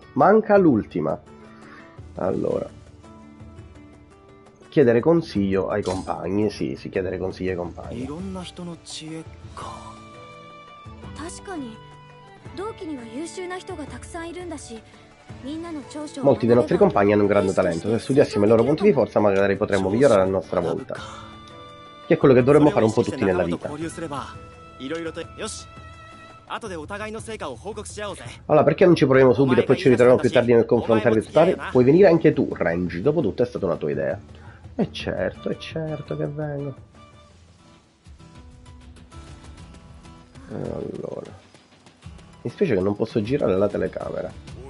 Allora. Chiedere consiglio ai compagni. Sì, chiedere consiglio ai compagni. Molti dei nostri compagni hanno un grande talento. Se studiassimo i loro punti di forza, magari potremmo migliorare a nostra volta. Che è quello che dovremmo fare un po' tutti nella vita. Allora, perché non ci proviamo subito e poi ci ritroviamo più tardi nel confrontare i risultati? Puoi venire anche tu, Range. Dopotutto è stata una tua idea. E certo che vengo. Allora. Mi spiace che non posso girare la telecamera.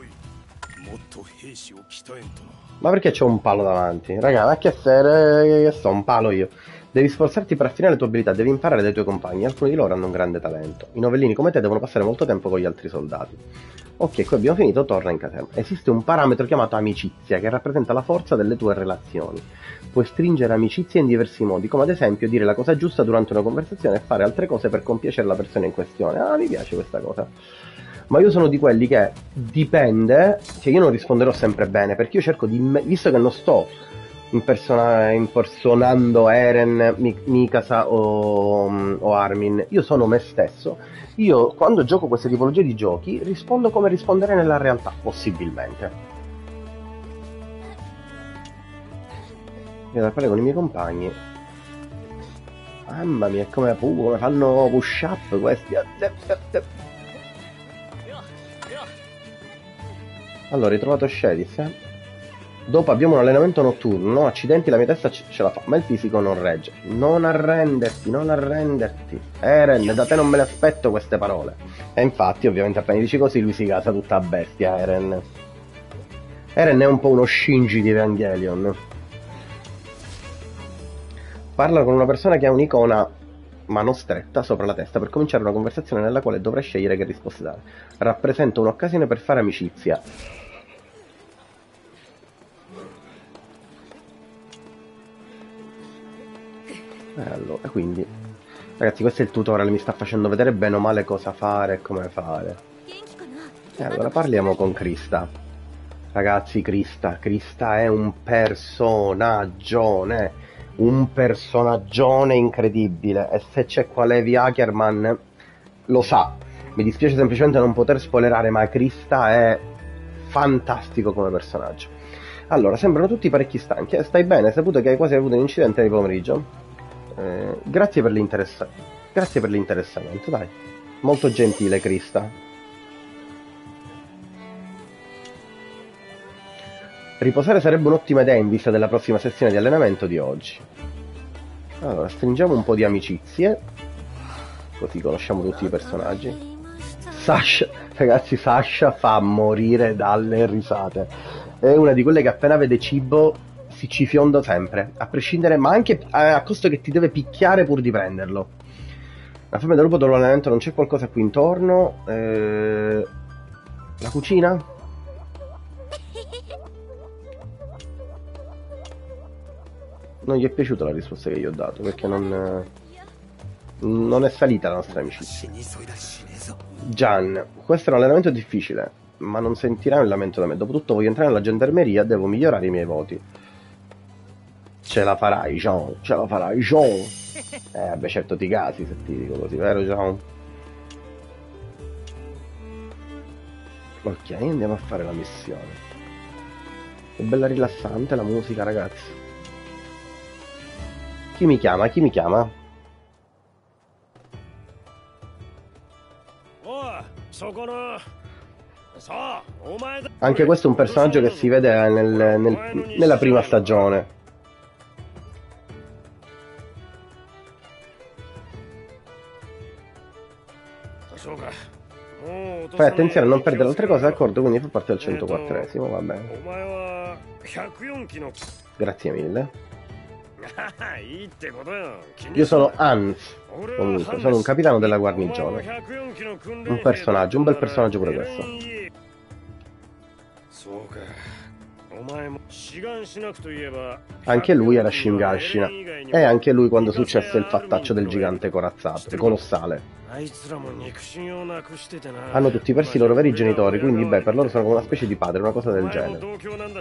Ma perché c'ho un palo davanti? Raga, ma che sto un palo io. Devi sforzarti per affinare le tue abilità, devi imparare dai tuoi compagni, alcuni di loro hanno un grande talento. I novellini come te devono passare molto tempo con gli altri soldati. Ok, qui abbiamo finito, torna in caserma. Esiste un parametro chiamato amicizia, che rappresenta la forza delle tue relazioni. Puoi stringere amicizia in diversi modi, come ad esempio dire la cosa giusta durante una conversazione e fare altre cose per compiacere la persona in questione. Ah, mi piace questa cosa. Ma io sono di quelli che dipende, cioè io non risponderò sempre bene, perché io cerco di, visto che non sto impersonando Eren, Mikasa o Armin, io sono me stesso. Io quando gioco queste tipologie di giochi rispondo come risponderei nella realtà, possibilmente. Io da fare con i miei compagni. Mamma mia, come fanno push up questi. Allora, hai trovato Shadis, Dopo abbiamo un allenamento notturno, no? Accidenti, la mia testa ce la fa, ma il fisico non regge. Non arrenderti. Eren, da te non me le aspetto queste parole. E infatti, ovviamente, appena dici così, lui si casa tutta a bestia, Eren. Eren è un po' uno Shinji di Evangelion. Parla con una persona che ha un'icona mano stretta sopra la testa per cominciare una conversazione nella quale dovrai scegliere che risposte dare. Rappresenta un'occasione per fare amicizia. Allora, quindi, ragazzi, questo è il tutorial, mi sta facendo vedere bene o male cosa fare e come fare. E allora parliamo con Krista. Ragazzi, Krista è un personaggione incredibile, e se c'è Levi Ackerman lo sa. Mi dispiace semplicemente non poter spoilerare, ma Krista è fantastico come personaggio. Allora, sembrano tutti parecchi stanchi. Stai bene? Hai saputo che hai quasi avuto un incidente di pomeriggio? Grazie per l'interessamento, dai. Molto gentile, Krista. Riposare sarebbe un'ottima idea in vista della prossima sessione di allenamento di oggi. Allora, stringiamo un po' di amicizie, così conosciamo tutti i personaggi. Sasha, ragazzi, Sasha fa morire dalle risate. È una di quelle che appena vede cibo si ci fionda sempre, a prescindere, ma anche a costo che ti deve picchiare pur di prenderlo. La fame del lupo dopo l'allenamento, non c'è qualcosa qui intorno? La cucina? Non gli è piaciuta la risposta che gli ho dato, perché non è salita la nostra amicizia. Gian, questo è un allenamento difficile, ma non sentirai un lamento da me. Dopotutto voglio entrare nella gendarmeria, devo migliorare i miei voti. Ce la farai, Jean, ce la farai, Jean. Vabbè, certo ti casi se ti dico così, vero, Jean? Ok, andiamo a fare la missione. Che bella rilassante la musica, ragazzi. Chi mi chiama? Chi mi chiama? Anche questo è un personaggio che si vede nella prima stagione. Fai attenzione a non perdere altre cose, d'accordo? Quindi fa parte del 104esimo, va bene. Grazie mille. Io sono Hans, comunque, sono un capitano della guarnigione. Un personaggio, un bel personaggio pure questo. Anche lui era Shinganshina. E anche lui quando successe il fattaccio del gigante corazzato, colossale. Hanno tutti persi i loro veri genitori, quindi beh, per loro sono come una specie di padre, una cosa del genere.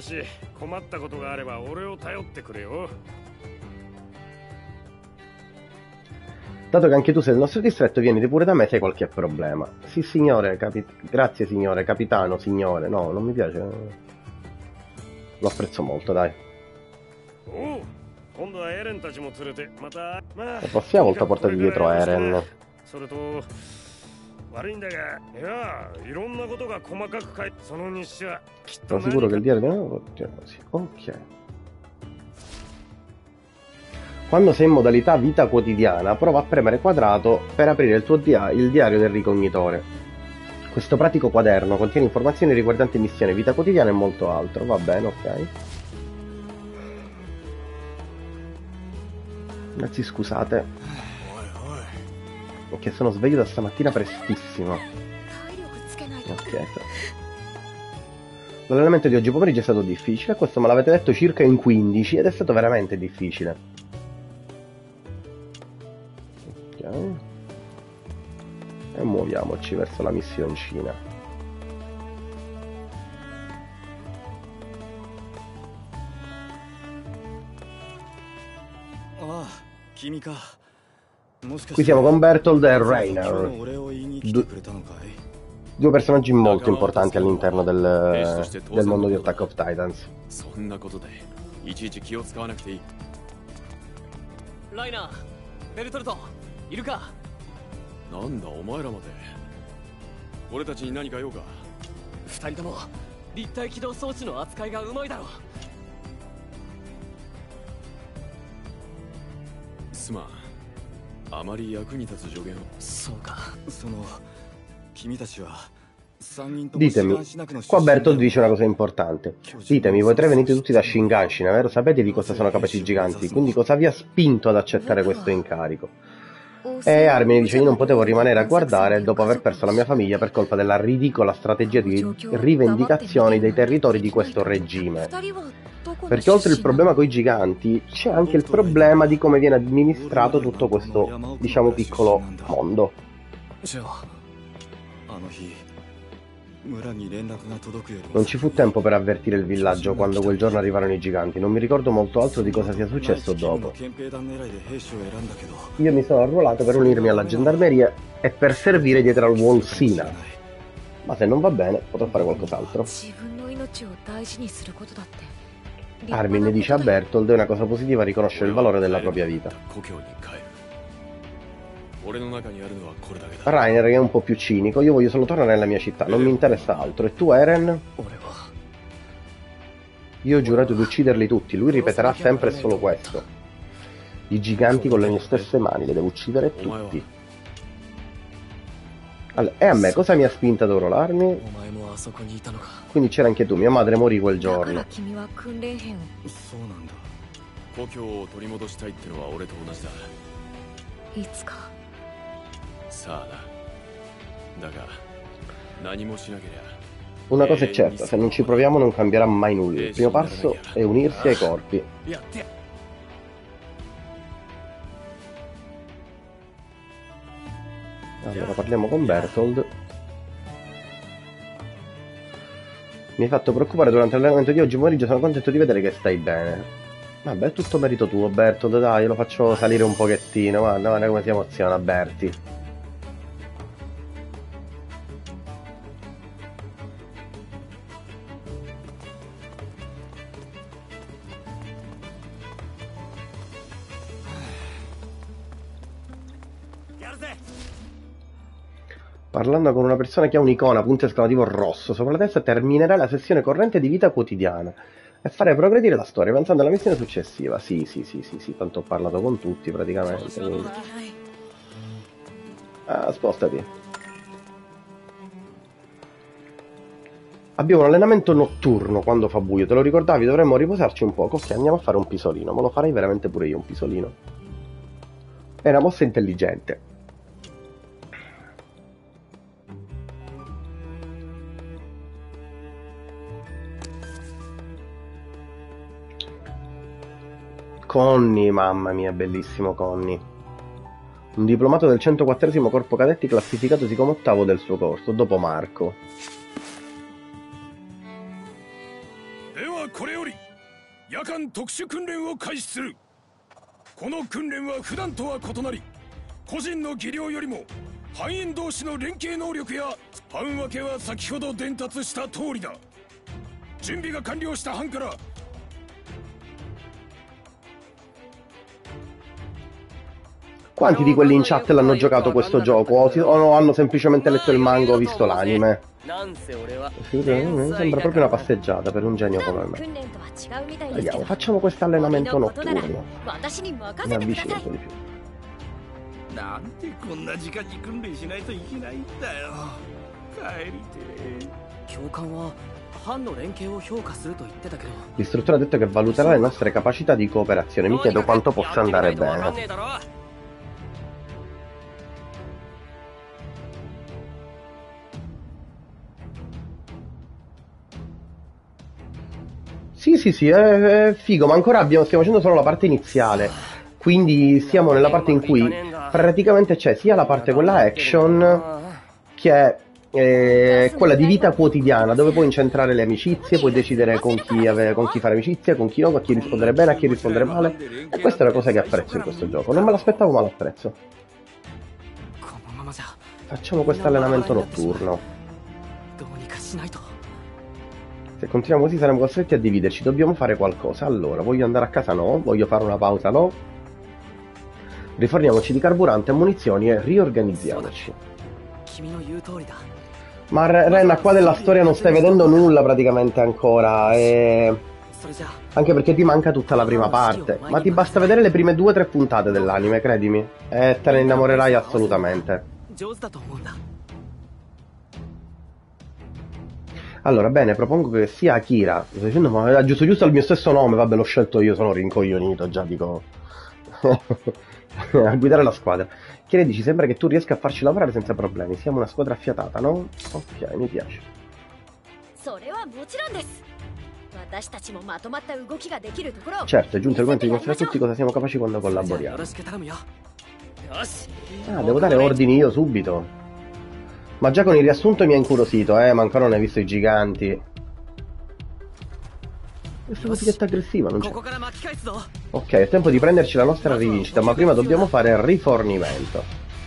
Dato che anche tu sei del nostro distretto, vieniti pure da me se hai qualche problema. Sì, signore, grazie signore, capitano, signore. No, non mi piace. Lo apprezzo molto, dai. La prossima volta portati dietro Eren. Sono sicuro che il diario... Ok. Quando sei in modalità vita quotidiana, prova a premere quadrato per aprire il diario del ricognitore. Questo pratico quaderno contiene informazioni riguardanti missioni, vita quotidiana e molto altro. Va bene, ok. Ragazzi, scusate, perché sono sveglio da stamattina prestissimo. Ok. L'allenamento di oggi pomeriggio è stato difficile, questo me l'avete detto circa in 15 ed è stato veramente difficile. E muoviamoci verso la missioncina. Qui siamo con Bertold e Rainer, due personaggi molto importanti all'interno del mondo di Attack of Titans. Rainer, Bertold, いるか? なんだお前らまで。俺たちに何か用か。 二人とも立体起動装置の扱いがうまいだろう。 すまん。あまり役に立つ助言を。 そうか。 その君たちは Ditemi, qua Bertold dice una cosa importante. Ditemi, voi tre venite tutti da Shinganshina, vero? Sapete di cosa sono capaci i giganti, quindi cosa vi ha spinto ad accettare questo incarico? E Armin dice: io non potevo rimanere a guardare dopo aver perso la mia famiglia per colpa della ridicola strategia di rivendicazione dei territori di questo regime. Perché oltre il problema con i giganti c'è anche il problema di come viene amministrato tutto questo, diciamo, piccolo mondo. Non ci fu tempo per avvertire il villaggio quando quel giorno arrivarono i giganti. Non mi ricordo molto altro di cosa sia successo dopo. Io mi sono arruolato per unirmi alla gendarmeria e per servire dietro al Wall Sina. Ma se non va bene, potrò fare qualcos'altro. Armin dice a Bertold: è una cosa positiva riconoscere il valore della propria vita. Rainer è un po' più cinico: io voglio solo tornare nella mia città, non mi interessa altro. E tu, Eren? Io ho giurato di ucciderli tutti, lui ripeterà sempre solo questo. I giganti con le mie stesse mani, li devo uccidere tutti. Allora, e a me cosa mi ha spinto ad arruolarmi? Quindi c'era anche tu, mia madre morì quel giorno. Una cosa è certa, se non ci proviamo non cambierà mai nulla. Il primo passo è unirsi ai corpi. Allora parliamo con Bertold. Mi hai fatto preoccupare durante l'allenamento di oggi pomeriggio, sono contento di vedere che stai bene. Vabbè, è tutto merito tuo, Bertold, dai, lo faccio salire un pochettino, guarda come si emoziona Berti. Parlando con una persona che ha un'icona, punto esclamativo rosso, sopra la testa, terminerai la sessione corrente di vita quotidiana e fare progredire la storia avanzando alla missione successiva. Sì, tanto ho parlato con tutti praticamente. Quindi. Spostati. Abbiamo un allenamento notturno quando fa buio, te lo ricordavi? Dovremmo riposarci un poco. Ok, andiamo a fare un pisolino, me lo farei veramente pure io un pisolino. È una mossa intelligente. Conny, mamma mia, bellissimo Conny. Un diplomato del 104esimo corpo cadetti classificatosi come ottavo del suo corso, dopo Marco. Quanti di quelli in chat l'hanno giocato questo gioco? O hanno semplicemente letto il manga o visto l'anime? Sembra proprio una passeggiata per un genio come me. Vediamo, facciamo questo allenamento notturno. Mi avvicino un po' di più. L'istruttore ha detto che valuterà le nostre capacità di cooperazione. Mi chiedo quanto possa andare bene. Sì, è figo, ma ancora stiamo facendo solo la parte iniziale, quindi siamo nella parte in cui praticamente c'è sia la parte quella action che è quella di vita quotidiana, dove puoi incentrare le amicizie, puoi decidere con chi fare amicizia, con chi no, a chi rispondere bene, a chi rispondere male, e questa è una cosa che apprezzo in questo gioco, non me l'aspettavo ma l'apprezzo. Facciamo questo allenamento notturno. Se continuiamo così saremo costretti a dividerci, dobbiamo fare qualcosa. Allora, voglio andare a casa? No. Voglio fare una pausa? No. Riforniamoci di carburante e munizioni e riorganizziamoci. Ma Renna, qua della storia non stai vedendo nulla praticamente ancora. Anche perché ti manca tutta la prima parte. Ma ti basta vedere le prime 2 o 3 puntate dell'anime, credimi. E te ne innamorerai assolutamente. Allora, bene, propongo che sia Akira. Sto dicendo, ma giusto il mio stesso nome, vabbè, l'ho scelto io, sono rincoglionito, già dico. a guidare la squadra. Che ne dici? Sembra che tu riesca a farci lavorare senza problemi. Siamo una squadra affiatata, no? Ok, mi piace. Certo, è giunto il momento di mostrare a tutti cosa siamo capaci quando collaboriamo. Ah, devo dare ordini io subito. Ma già con il riassunto mi ha incuriosito, ma ancora non hai visto i giganti. Questa musichetta aggressiva, non c'è. Ok, è tempo di prenderci la nostra rivincita, ma prima dobbiamo fare il rifornimento.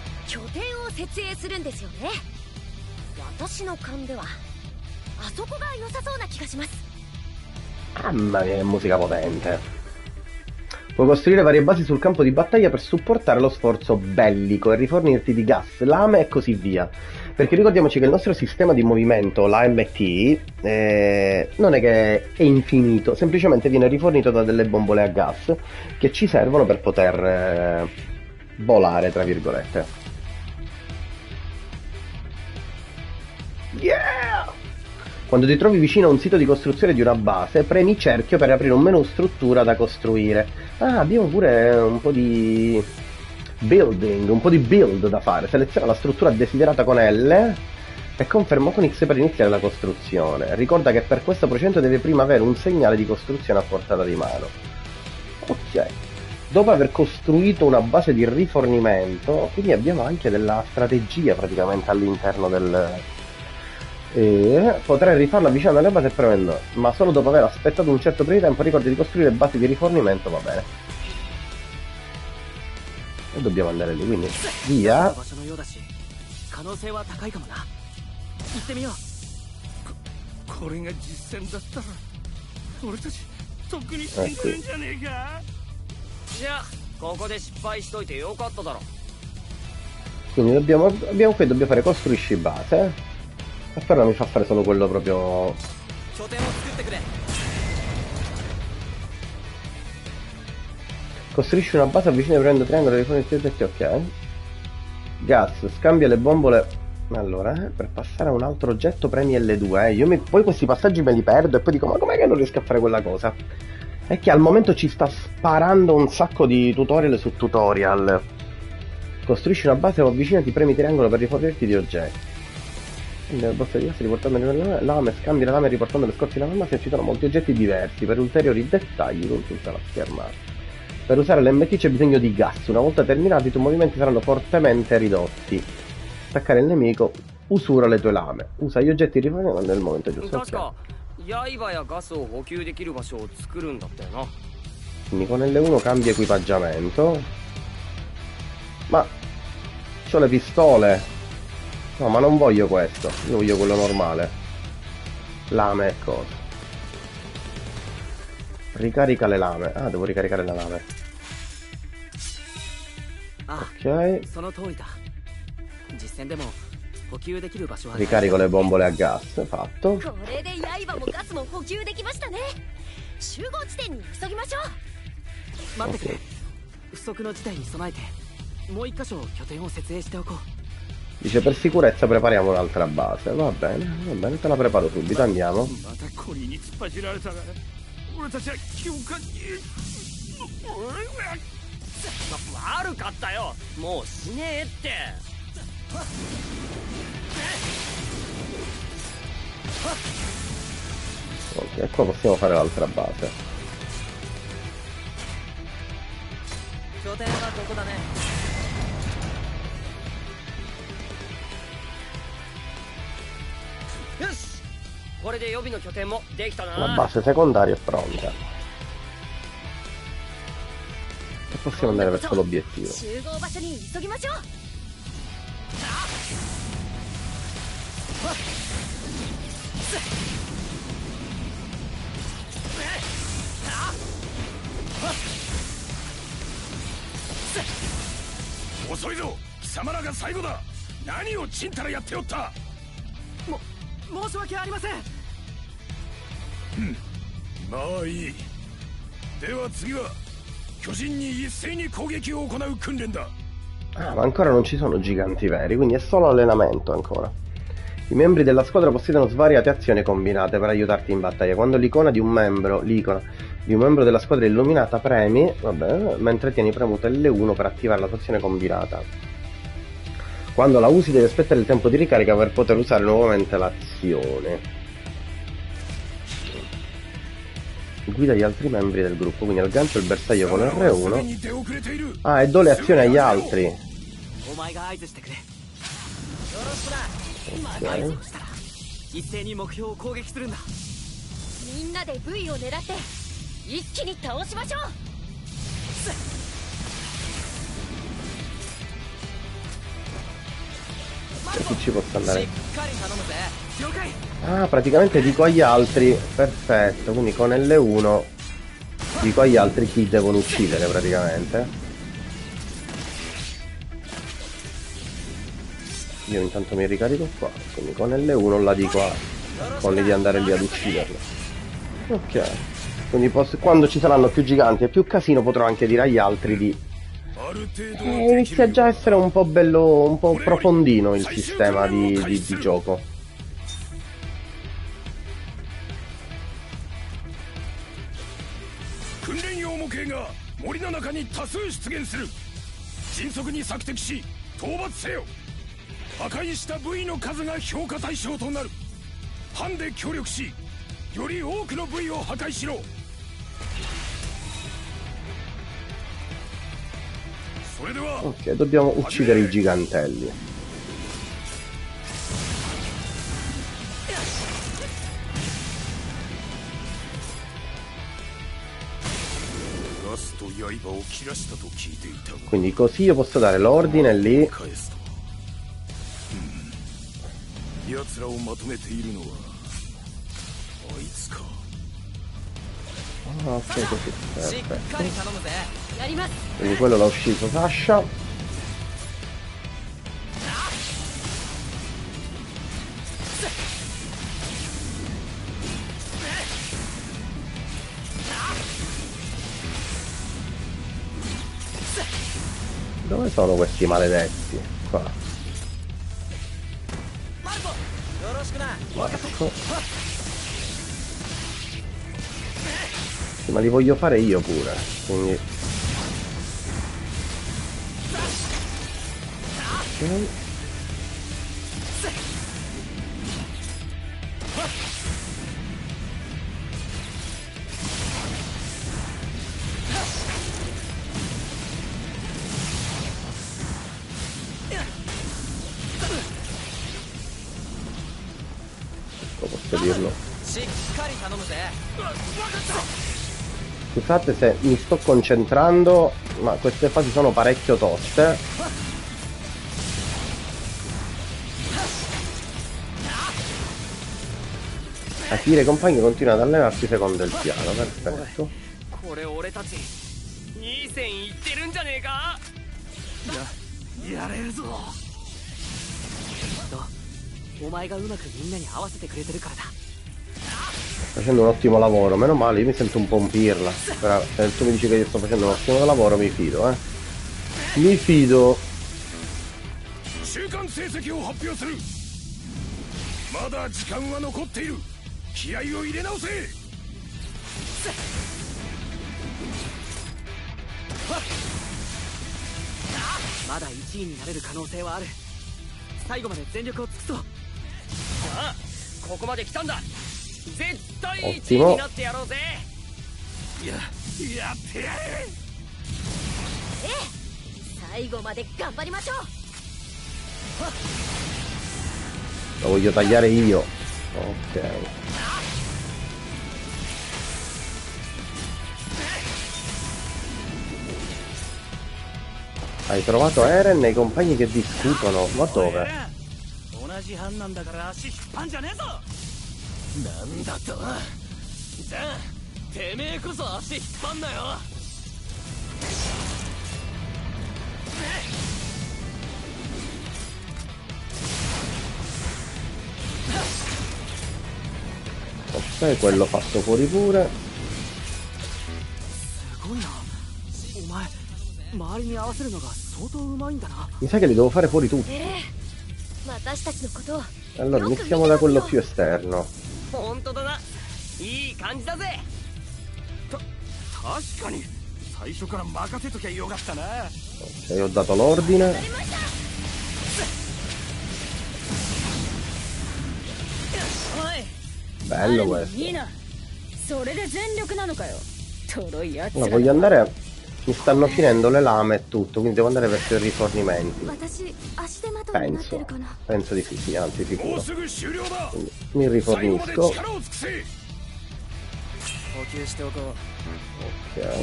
Mamma mia, che musica potente. Puoi costruire varie basi sul campo di battaglia per supportare lo sforzo bellico e rifornirti di gas, lame e così via. Perché ricordiamoci che il nostro sistema di movimento, l'AMT, non è che è infinito, semplicemente viene rifornito da delle bombole a gas che ci servono per poter volare, tra virgolette. Yeah! Quando ti trovi vicino a un sito di costruzione di una base, premi cerchio per aprire un menu struttura da costruire. Ah, abbiamo pure un po' di building, un po' di build da fare. Seleziona la struttura desiderata con L e conferma con X per iniziare la costruzione. Ricorda che per questo procedimento deve prima avere un segnale di costruzione a portata di mano. Ok. Dopo aver costruito una base di rifornimento, quindi abbiamo anche della strategia praticamente all'interno del... potrei rifarla vicino alle base e premendo, ma solo dopo aver aspettato un certo periodo di tempo. Ricordi di costruire basi di rifornimento, va bene. E dobbiamo andare lì, quindi via. Quindi abbiamo qui, dobbiamo fare costruisci base. E però mi fa fare solo quello proprio. Costruisci una base, avvicina prendo triangolo di oggetti, ok. Gas, scambia le bombole. Allora, per passare a un altro oggetto premi L2, poi questi passaggi me li perdo e poi dico, ma com'è che non riesco a fare quella cosa? È che al momento ci sta sparando un sacco di tutorial su tutorial. Costruisci una base o avvicinati, premi triangolo per rifornirti di oggetti. Nel boss di gas riportando le lame, scambia le lame riportando le scorte di lama, si citano molti oggetti diversi. Per ulteriori dettagli consulta la schermata. Per usare l'MT c'è bisogno di gas. Una volta terminati i tuoi movimenti saranno fortemente ridotti. Attaccare il nemico, usura le tue lame. Usa gli oggetti riforniti nel momento giusto. Okay. Quindi con L1 cambia equipaggiamento. Ma c'ho le pistole. No, ma non voglio questo. Io voglio quello normale. Lame e cose. Ricarica le lame. Ah, devo ricaricare le lame. Ok. Ricarico le bombole a gas. Fatto. Okay. Dice per sicurezza prepariamo un'altra base. Va bene, te la preparo subito, andiamo. Ok, qua possiamo fare l'altra base. La base secondaria è pronta. E possiamo andare verso l'obiettivo. Ah, ma ancora non ci sono giganti veri, quindi è solo allenamento ancora. I membri della squadra possiedono svariate azioni combinate per aiutarti in battaglia. Quando l'icona di un membro, di un membro della squadra illuminata premi, vabbè, mentre tieni premuto L1 per attivare la tua azione combinata. Quando la usi devi aspettare il tempo di ricarica per poter usare nuovamente l'azione. Guida gli altri membri del gruppo, quindi aggancio il bersaglio con R1. Ah, e do le azioni agli altri. Ok. 一斉に目標を攻撃するんだ。みんなで V を狙って一気に倒しましょう。 Qui ci posso andare. Ah, praticamente dico agli altri. Perfetto, quindi con L1 dico agli altri chi devono uccidere praticamente. Io intanto mi ricarico qua, quindi con L1 la dico a Conny di andare lì ad ucciderlo. Ok, quindi quando ci saranno più giganti e più casino potrò anche dire agli altri di... inizia già a essere un po' bello, un po' profondino il sistema di gioco. Ok, dobbiamo uccidere i gigantelli. Quindi così io posso dare l'ordine lì. Ah, ok, così, perfetto. Quindi quello l'ha ucciso Sasha. Dove sono questi maledetti? Qua. Marco. Sì, ma li voglio fare io pure, quindi... Okay. Posso dirlo? Scusate se mi sto concentrando, ma queste fasi sono parecchio toste. Akira e i compagni continuano ad allenarsi secondo il piano, perfetto. Facendo un ottimo lavoro, meno male, io mi sento un po' un pirla. Però se tu mi dici che io sto facendo un ottimo lavoro mi fido, eh. Mi fido. Ottimo. Lo voglio tagliare io. Ok. Hai trovato Eren e i compagni che discutono. Ma dove? Ok, quello fatto fuori pure. Mi sa che li devo fare fuori tutti. Allora iniziamo da quello più esterno. Ok, ho dato l'ordine. Bello questo. No, voglio andare. Mi stanno finendo le lame e tutto, quindi devo andare verso i rifornimenti. Penso di sì, sì, anzi sicuro. Quindi mi rifornisco. Ok.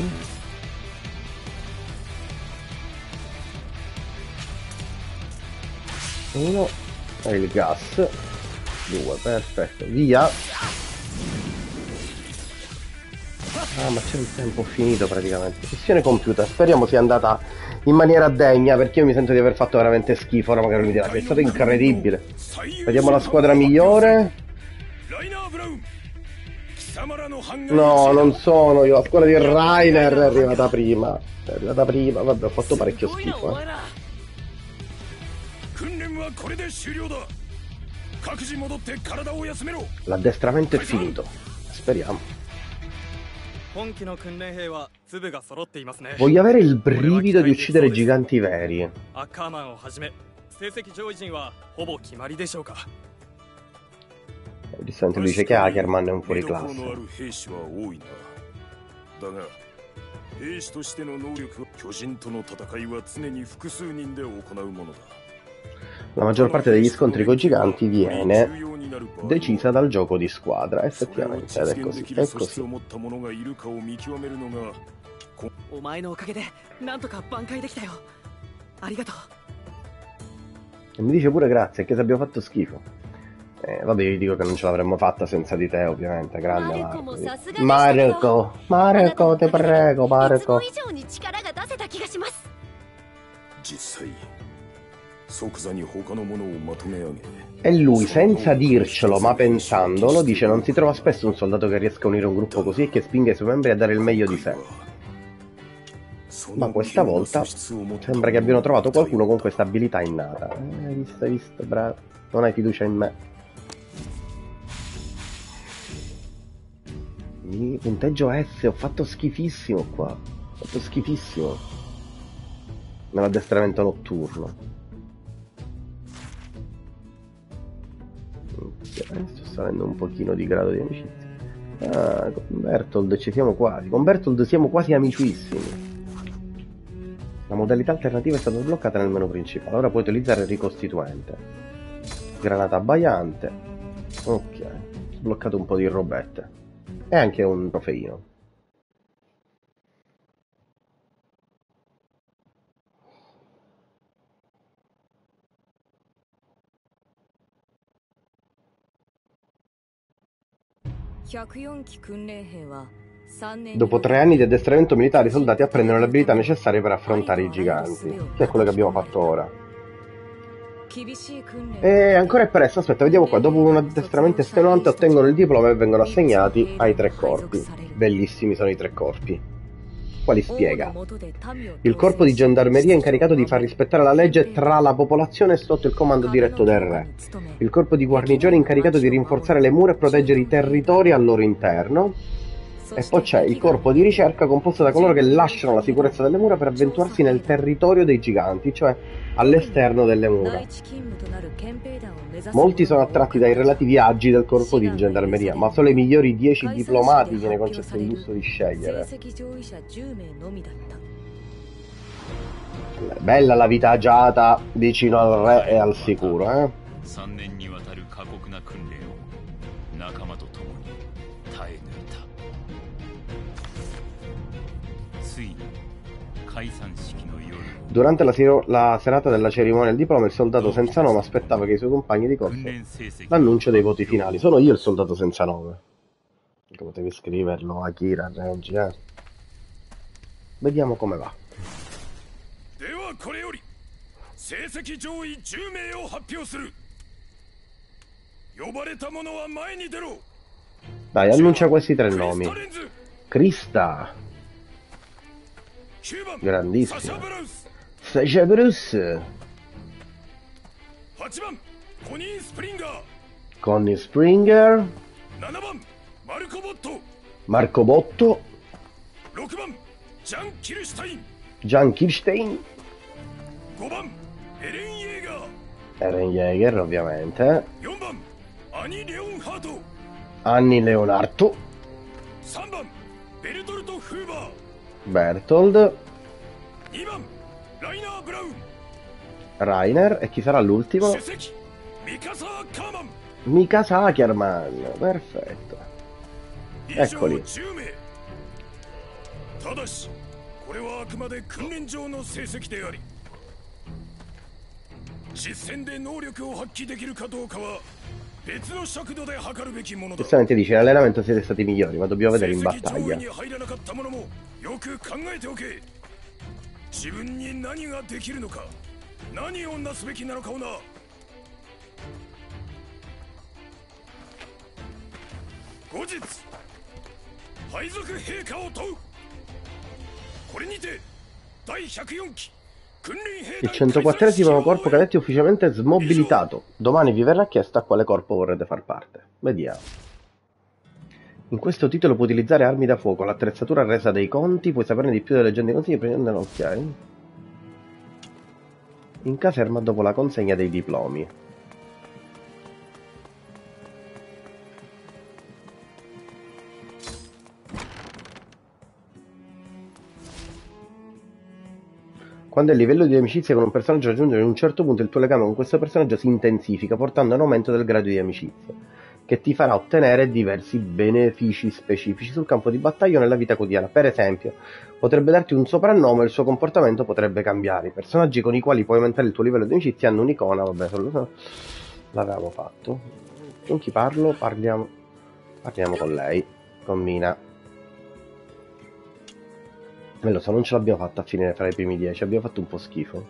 Uno. E il gas. 2, perfetto, via. Ah, ma c'è il tempo finito praticamente. Sessione compiuta, speriamo sia andata in maniera degna, perché io mi sento di aver fatto veramente schifo. Ora magari mi dirà che è stato incredibile. Vediamo la squadra migliore. No, non sono io, la squadra di Rainer è arrivata prima. È arrivata prima, vabbè, ho fatto parecchio schifo. L'addestramento è finito. Speriamo. Voglio avere il brivido di uccidere giganti veri. Di solito dice che Ackerman è un fuoriclasse. La maggior parte degli scontri con i giganti viene decisa dal gioco di squadra, effettivamente, ed è così, è così. E mi dice pure grazie, che se abbiamo fatto schifo. Vabbè, io gli dico che non ce l'avremmo fatta senza di te, ovviamente, grande Marco. Marco, te prego, Marco. E lui, senza dircelo ma pensandolo, dice: non si trova spesso un soldato che riesca a unire un gruppo così e che spinga i suoi membri a dare il meglio di sé. Ma questa volta sembra che abbiano trovato qualcuno con questa abilità innata. Hai visto, bravo. Non hai fiducia in me. Punteggio S, ho fatto schifissimo qua. Ho fatto schifissimo. Nell'addestramento notturno. Sto salendo un pochino di grado di amicizia. Ah, con Bertold ci siamo quasi. Con Bertold siamo quasi amicissimi. La modalità alternativa è stata sbloccata nel menu principale. Ora puoi utilizzare il ricostituente. Granata abbaiante. Ok. Sbloccato un po' di robette. E anche un trofeino. Dopo 3 anni di addestramento militare, i soldati apprendono le abilità necessarie per affrontare i giganti, che è quello che abbiamo fatto ora. E ancora è presto, aspetta, vediamo qua. Dopo un addestramento estenuante ottengono il diploma e vengono assegnati ai 3 corpi. Bellissimi sono i 3 corpi. Quali spiega? Il corpo di gendarmeria è incaricato di far rispettare la legge tra la popolazione sotto il comando diretto del re. Il corpo di guarnigione è incaricato di rinforzare le mura e proteggere i territori al loro interno. E poi c'è il corpo di ricerca composto da coloro che lasciano la sicurezza delle mura per avventurarsi nel territorio dei giganti, cioè all'esterno delle mura. Molti sono attratti dai relativi agi del corpo di gendarmeria, ma solo i migliori 10 diplomati viene concesso il lusso di scegliere. Bella la vita agiata vicino al re e al sicuro, eh? Durante la serata della cerimonia del diploma, il soldato senza nome aspettava che i suoi compagni di corso l'annuncio dei voti finali. Sono io il soldato senza nome. Potevi scriverlo, Akira, Reggi, eh. Vediamo come va. Dai, annuncia questi 3 nomi. Krista. Grandissimo. Sechebrus. Connie Springer. Marco Botto. 6番ジャン・キルシュタイン Jan Kirstein, 5番エレン・イェーガー Eren Yeager ovviamente, 4番アニ・レオンハート Annie Leonardo, 3番ベルトルト・フーバ Bertold, ー2番ライナー・ブラウン Rainer e chi sarà l'ultimo? 主席ミカサー・カーマン Mikasa Ackerman, perfetto. 以上 Eccoli. 10名ただしこれはあくまで訓練上の成績であり実戦で能力を発揮できるかどうかは別の尺度で測るべきものだ Giustamente dice in allenamento siete stati migliori, ma dobbiamo 成 vedere in 績上位 battaglia. に入らなかった者もよく考えておけ自分に何ができるのか何をなすべきなのかをな後日配属陛下を問うこれにて第104期訓練兵 Il 団 104esimo corpo cadetti è ufficialmente smobilitato. Domani vi verrà chiesto a quale corpo vorrete far parte. Vediamo. In questo titolo puoi utilizzare armi da fuoco, l'attrezzatura resa dei conti, puoi saperne di più delle leggende consigli prendendo ok. In caserma dopo la consegna dei diplomi. Quando il livello di amicizia con un personaggio raggiunge un certo punto, il tuo legame con questo personaggio si intensifica, portando a un aumento del grado di amicizia, che ti farà ottenere diversi benefici specifici sul campo di battaglia o nella vita quotidiana. Per esempio, potrebbe darti un soprannome e il suo comportamento potrebbe cambiare. I personaggi con i quali puoi aumentare il tuo livello di amicizia hanno un'icona, vabbè, l'avevamo fatto. Con chi parlo? Parliamo con lei, con Mina. Lo so, non ce l'abbiamo fatta a finire fra i primi 10, abbiamo fatto un po' schifo.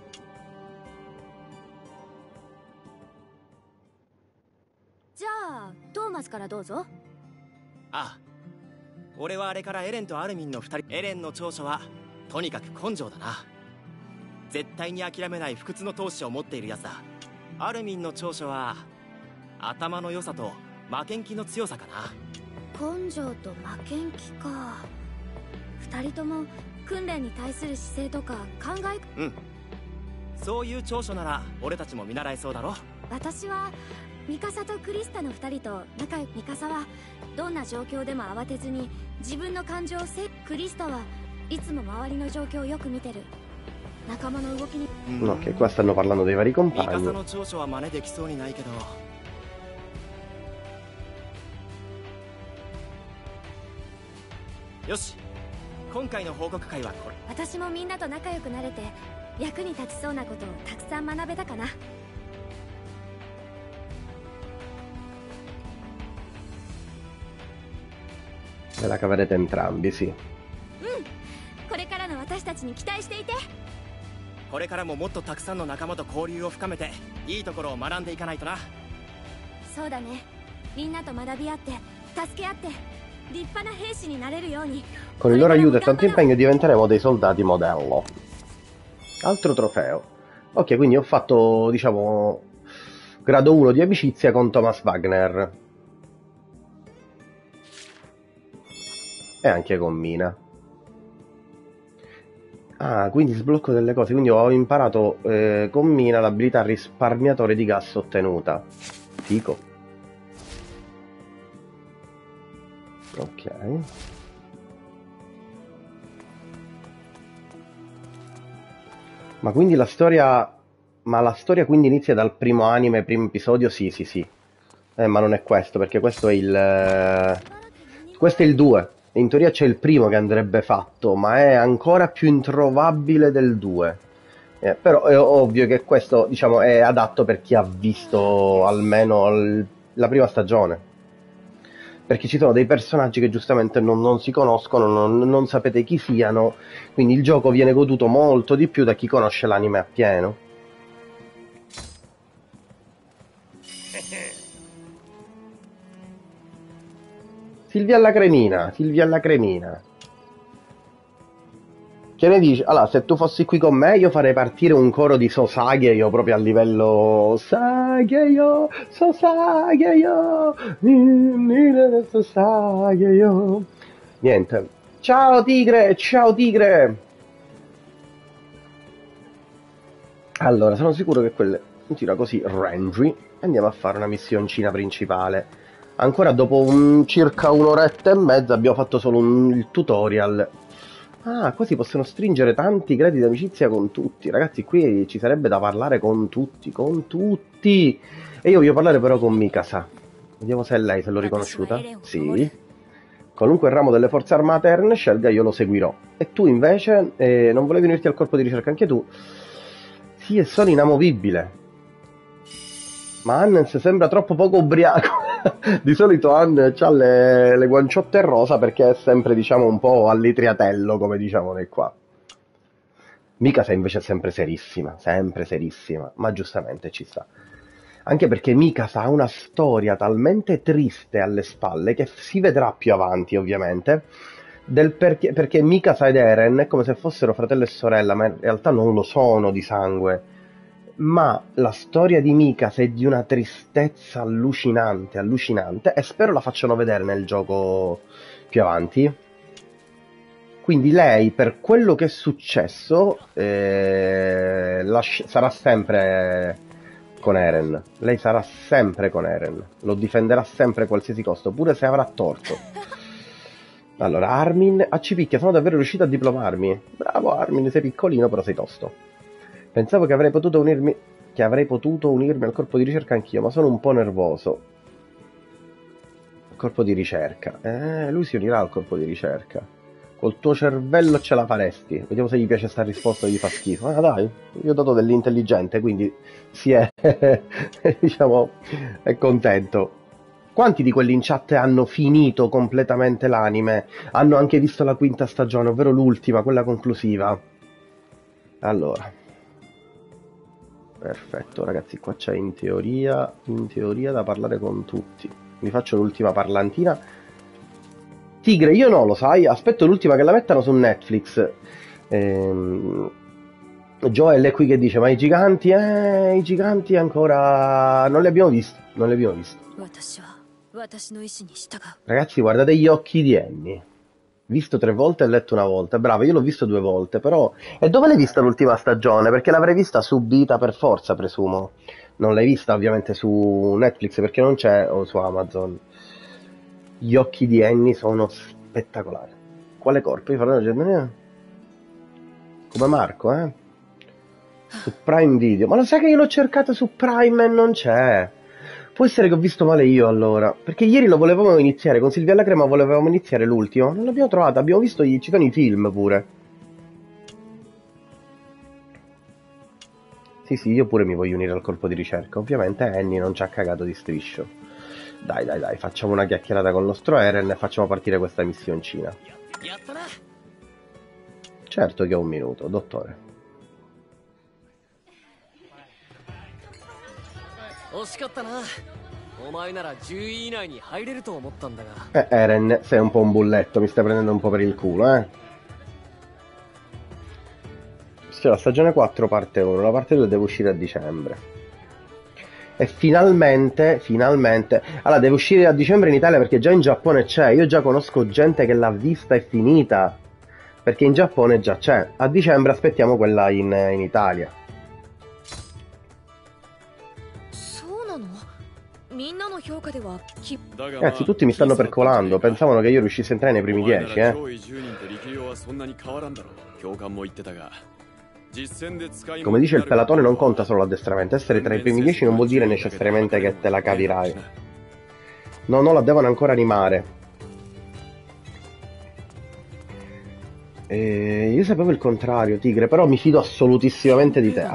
じゃあトーマスからどうぞ。 ああ、俺はあれからエレンとアルミンの2人。エレンの長所はとにかく根性だな。絶対に諦めない不屈の闘志を持っているやつだ。アルミンの長所は頭の良さと負けん気の強さかな。 根性と負けん気か。二人とも訓練に対する姿勢とか考え。 うん、そういう長所なら俺たちも見習えそうだろ。 私はミカサとクリスタの2人と仲良く。ミカサはどんな状況でも慌てずに自分の感情をクリスタはいつも周りの状況をよく見てる。仲間の動きに。 Ok, qua stanno parlando dei vari ミカ compagni. サの長所は真似できそうにないけど。よし、今回の報告会はこれ。 私もみんなと仲良くなれて役に立ちそうなことをたくさん学べたかな。 Ve la caverete entrambi, sì. これからの私たちに期待していて。 これからももっとたくさんの仲間と交流を深めていいところを学んでいかないとな。 そうだね。みんなと学び合って助け合って立派な兵士になれるように。 Con il loro aiuto e tanto impegno diventeremo dei soldati modello. Altro trofeo. Ok, quindi ho fatto, diciamo, grado 1 di amicizia con Thomas Wagner. E anche con Mina. Ah, quindi sblocco delle cose. Quindi ho imparato con Mina l'abilità risparmiatore di gas ottenuta. Fico. Ok. Ma quindi la storia... Ma la storia quindi inizia dal primo anime, primo episodio? Sì, sì, sì. Ma non è questo, perché questo è il... Questo è il 2. In teoria c'è il primo che andrebbe fatto, ma è ancora più introvabile del 2. Però è ovvio che questo, diciamo, è adatto per chi ha visto almeno la prima stagione. Perché ci sono dei personaggi che giustamente non si conoscono, non sapete chi siano, quindi il gioco viene goduto molto di più da chi conosce l'anime appieno. Silvia alla cremina, Silvia alla cremina. Che ne dici? Allora, se tu fossi qui con me, io farei partire un coro di Sosageyo proprio a livello Sageyo, Sosageyo, Sosageyo. Niente, Ciao tigre, ciao tigre. Allora, sono sicuro che quelle continua così Rendry. Andiamo a fare una missioncina principale. Ancora dopo circa un'oretta e mezza abbiamo fatto solo il tutorial. Ah, qua si possono stringere tanti gradi di amicizia con tutti. Ragazzi, qui ci sarebbe da parlare con tutti, con tutti. E io voglio parlare però con Mikasa. Vediamo se è lei, se l'ho riconosciuta. Sì. Qualunque ramo delle forze armate Eren scelga, io lo seguirò. E tu invece, non volevi unirti al corpo di ricerca anche tu? Sì, e sono inamovibile. Ma Hannes sembra troppo poco ubriaco. Di solito Hannes ha le guanciotte rosa perché è sempre, diciamo, un po' allitriatello, come diciamo noi qua. Mikasa invece è sempre serissima, ma giustamente ci sta. Anche perché Mikasa ha una storia talmente triste alle spalle che si vedrà più avanti, ovviamente, del perché Mikasa ed Eren è come se fossero fratello e sorella, ma in realtà non lo sono di sangue. Ma la storia di Mikasa è di una tristezza allucinante, allucinante, e spero la facciano vedere nel gioco più avanti. Quindi lei, per quello che è successo, sarà sempre con Eren. Lei sarà sempre con Eren. Lo difenderà sempre a qualsiasi costo, pure se avrà torto. Allora, Armin, a Cipicchia, sono davvero riuscito a diplomarmi. Bravo Armin, sei piccolino però sei tosto. Pensavo che avrei potuto unirmi al corpo di ricerca anch'io, ma sono un po' nervoso. Corpo di ricerca. Lui si unirà al corpo di ricerca. Col tuo cervello ce la faresti. Vediamo se gli piace sta risposta o gli fa schifo. Ah dai, io ho dato dell'intelligente, quindi si è, diciamo, è contento. Quanti di quelli in chat hanno finito completamente l'anime? Hanno anche visto la quinta stagione, ovvero l'ultima, quella conclusiva? Allora. Perfetto, ragazzi, qua c'è in teoria da parlare con tutti. Mi faccio l'ultima parlantina. Tigre, io no, lo sai, aspetto l'ultima che la mettano su Netflix. Joel è qui che dice, ma i giganti ancora non li abbiamo visti, Ragazzi, guardate gli occhi di Annie. Visto 3 volte e letto una volta. Bravo, io l'ho visto 2 volte, però... E dove l'hai vista l'ultima stagione? Perché l'avrei vista subita per forza, presumo. Non l'hai vista ovviamente su Netflix perché non c'è, o su Amazon. Gli occhi di Annie sono spettacolari. Quale corpo? Io farò una germania? Come Marco, eh? Su Prime Video. Ma lo sai che io l'ho cercato su Prime e non c'è? Può essere che ho visto male io allora, perché ieri lo volevamo iniziare, con Silvia alla Crema volevamo iniziare l'ultimo, non l'abbiamo trovato, abbiamo visto ci sono i film pure. Sì, io pure mi voglio unire al corpo di ricerca, ovviamente Annie non ci ha cagato di striscio. Dai, facciamo una chiacchierata con il nostro Eren e facciamo partire questa missioncina. Certo che ho un minuto, dottore. Eren, sei un po' un bulletto, mi stai prendendo un po' per il culo, eh? C'è la stagione 4 parte 1, la parte 2 deve uscire a dicembre. E finalmente, allora deve uscire a dicembre in Italia perché già in Giappone c'è, io già conosco gente che l'ha vista e finita, perché in Giappone già c'è. A dicembre aspettiamo quella in Italia. Ragazzi, tutti mi stanno percolando, pensavano che io riuscissi a entrare nei primi 10, eh. Come dice il pelatone, non conta solo l'addestramento, essere tra i primi 10 non vuol dire necessariamente che te la cavirai. No, la devono ancora animare. Io sapevo il contrario, Tigre, però mi fido assolutissimamente di te,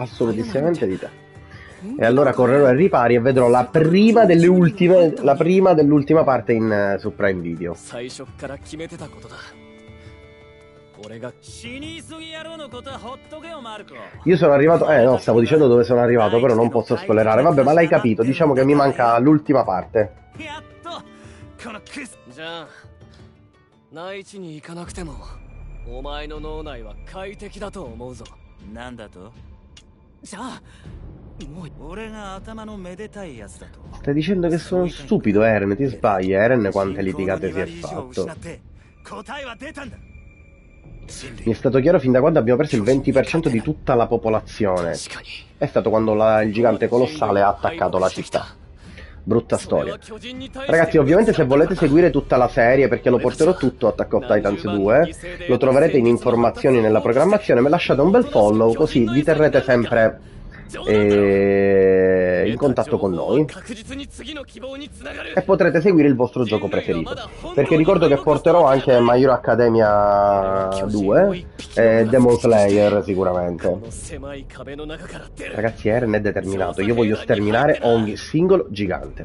E allora correrò ai ripari e vedrò la prima dell'ultima parte su Prime Video. Io sono arrivato... no, stavo dicendo dove sono arrivato, però non posso spoilerare. Vabbè, ma l'hai capito, diciamo che mi manca l'ultima parte. Stai dicendo che sono stupido, Eren, ti sbagli. Eren quante litigate si è fatto. Mi è stato chiaro fin da quando abbiamo perso il 20% di tutta la popolazione. È stato quando il gigante colossale ha attaccato la città. Brutta storia. Ragazzi, ovviamente se volete seguire tutta la serie, perché lo porterò tutto Attack of Titans 2, lo troverete in informazioni nella programmazione, me lasciate un bel follow, così vi terrete sempre in contatto con noi e potrete seguire il vostro gioco preferito, perché ricordo che porterò anche My Hero Academia 2 e Demon Slayer sicuramente. Ragazzi, Eren è determinato, io voglio sterminare ogni singolo gigante.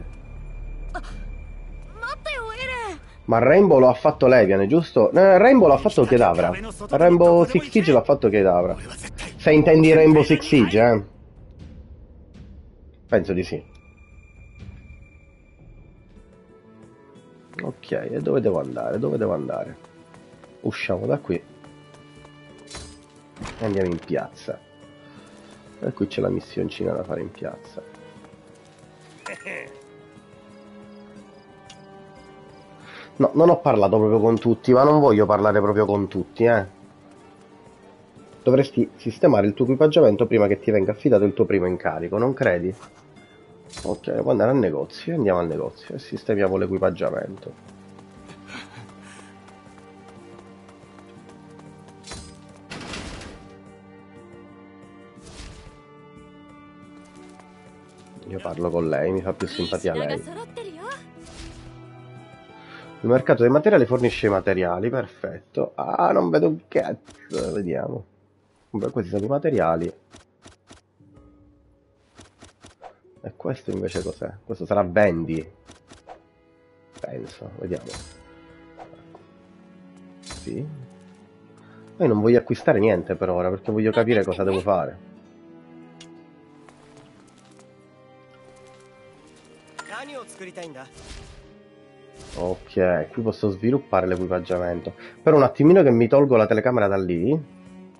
Ma Rainbow lo ha fatto Levian, giusto? Rainbow l'ha fatto Kedavra. Rainbow Six Siege l'ha fatto Kedavra. Se intendi Rainbow Six Siege, penso di sì. Ok, e dove devo andare? Dove devo andare? Usciamo da qui. E andiamo in piazza. E qui c'è la missioncina da fare in piazza. No, non ho parlato proprio con tutti, ma non voglio parlare proprio con tutti, Dovresti sistemare il tuo equipaggiamento prima che ti venga affidato il tuo primo incarico, non credi? Ok, devo andare al negozio, andiamo al negozio e sistemiamo l'equipaggiamento. Io parlo con lei, mi fa più simpatia lei. Il mercato dei materiali fornisce i materiali, perfetto. Ah, non vedo un cazzo, vediamo. Beh, questi sono i materiali. E questo invece cos'è? Questo sarà vendi. Penso, vediamo. Sì. Io non voglio acquistare niente per ora, perché voglio capire cosa devo fare. Ok, qui posso sviluppare l'equipaggiamento. Però un attimino che mi tolgo la telecamera da lì.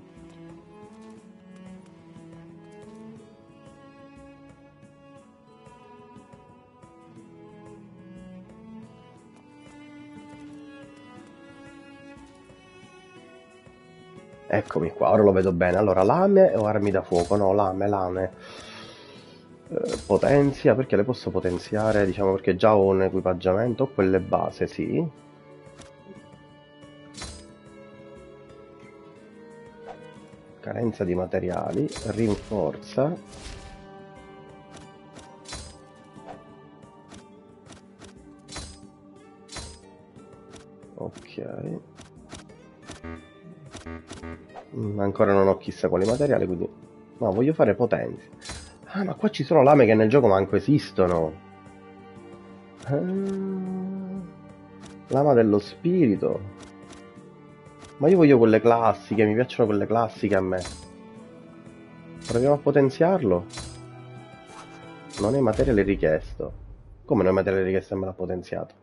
Eccomi qua, ora lo vedo bene. Allora, lame o armi da fuoco? No, lame. Potenzia, perché le posso potenziare? Diciamo perché già ho un equipaggiamento. Quelle base, sì. Carenza di materiali. Rinforza. Ok. Ancora non ho chissà quali materiali, quindi... No, voglio fare potenza. Ah, ma qua ci sono lame che nel gioco manco esistono. Lama dello spirito. Ma io voglio quelle classiche, mi piacciono quelle classiche a me. Proviamo a potenziarlo. Non è materiale richiesto. Come non è materiale richiesto e me l'ha potenziato?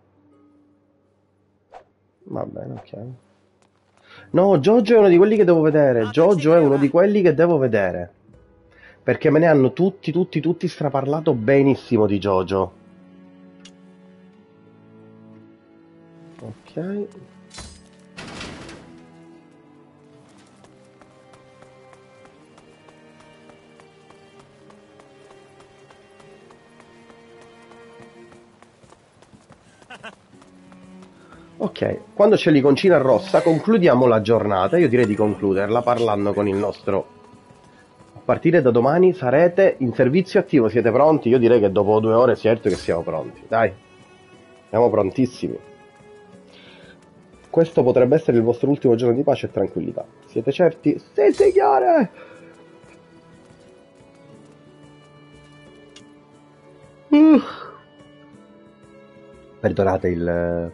Va bene, ok. No, Jojo è uno di quelli che devo vedere. Jojo è uno di quelli che devo vedere. Perché me ne hanno tutti straparlato benissimo di Jojo. Ok. Ok, quando c'è l'iconcina rossa concludiamo la giornata. Io direi di concluderla parlando con il nostro... A partire da domani sarete in servizio attivo, siete pronti? Io direi che dopo 2 ore è certo che siamo pronti. Dai, siamo prontissimi. Questo potrebbe essere il vostro ultimo giorno di pace e tranquillità. Siete certi? Sì, signore! Perdonate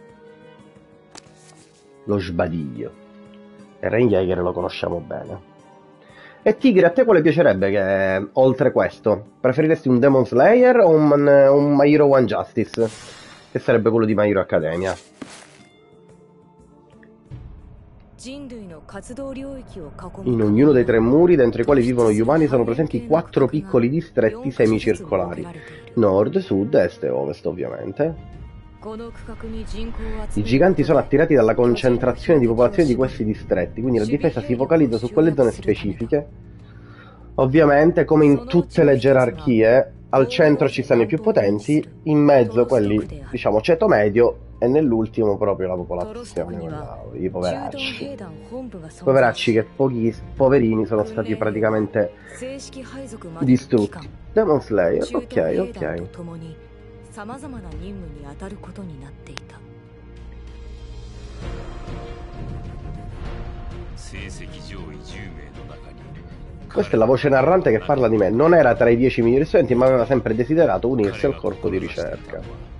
lo sbadiglio. E Rain Jaeger lo conosciamo bene. E Tigre, a te quale piacerebbe che, oltre questo? Preferiresti un Demon Slayer o un My Hero One Justice? Che sarebbe quello di My Hero Academia. In ognuno dei 3 muri dentro i quali vivono gli umani sono presenti 4 piccoli distretti semicircolari. Nord, sud, est e ovest, ovviamente. I giganti sono attirati dalla concentrazione di popolazione di questi distretti, quindi la difesa si focalizza su quelle zone specifiche. Ovviamente, come in tutte le gerarchie, al centro ci stanno i più potenti, in mezzo quelli, diciamo, ceto medio, e nell'ultimo proprio la popolazione, i poveracci. Poveracci che poverini sono stati praticamente distrutti. Demon Slayer, ok. 様々な任務に当たることになっていた。成績上位10名の中に Questa è la voce narrante che parla di me. Non era tra i 10 migliori studenti, ma aveva sempre desiderato unirsi al corpo di ricerca.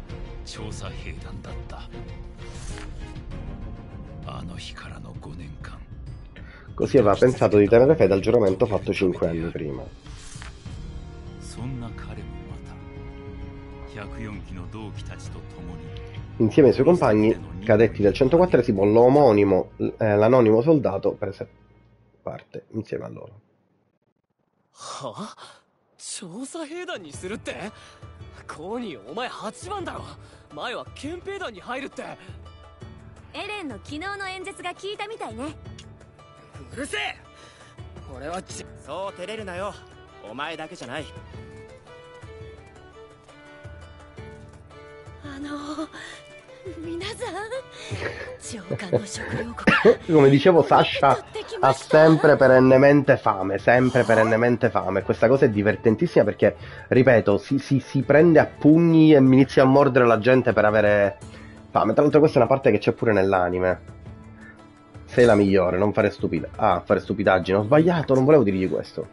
Così aveva pensato di tenere fede al giuramento fatto 5 anni prima. Insieme ai suoi compagni cadetti del 104esimo, l'anonimo soldato prese parte insieme a loro. はあ、調査兵団にするって？コーニー、お前8番だろ。前は憲兵団に入るって。 エレンの昨日の演説が効いたみたいね。 うるせえ。俺はそう照れるなよ。お前だけじゃない。 Come dicevo, Sasha ha sempre perennemente fame, Questa cosa è divertentissima perché, ripeto, si prende a pugni e inizia a mordere la gente per avere fame. Tra l'altro questa è una parte che c'è pure nell'anime. Sei la migliore, non fare fare stupidaggini. Ho sbagliato, non volevo dirgli questo.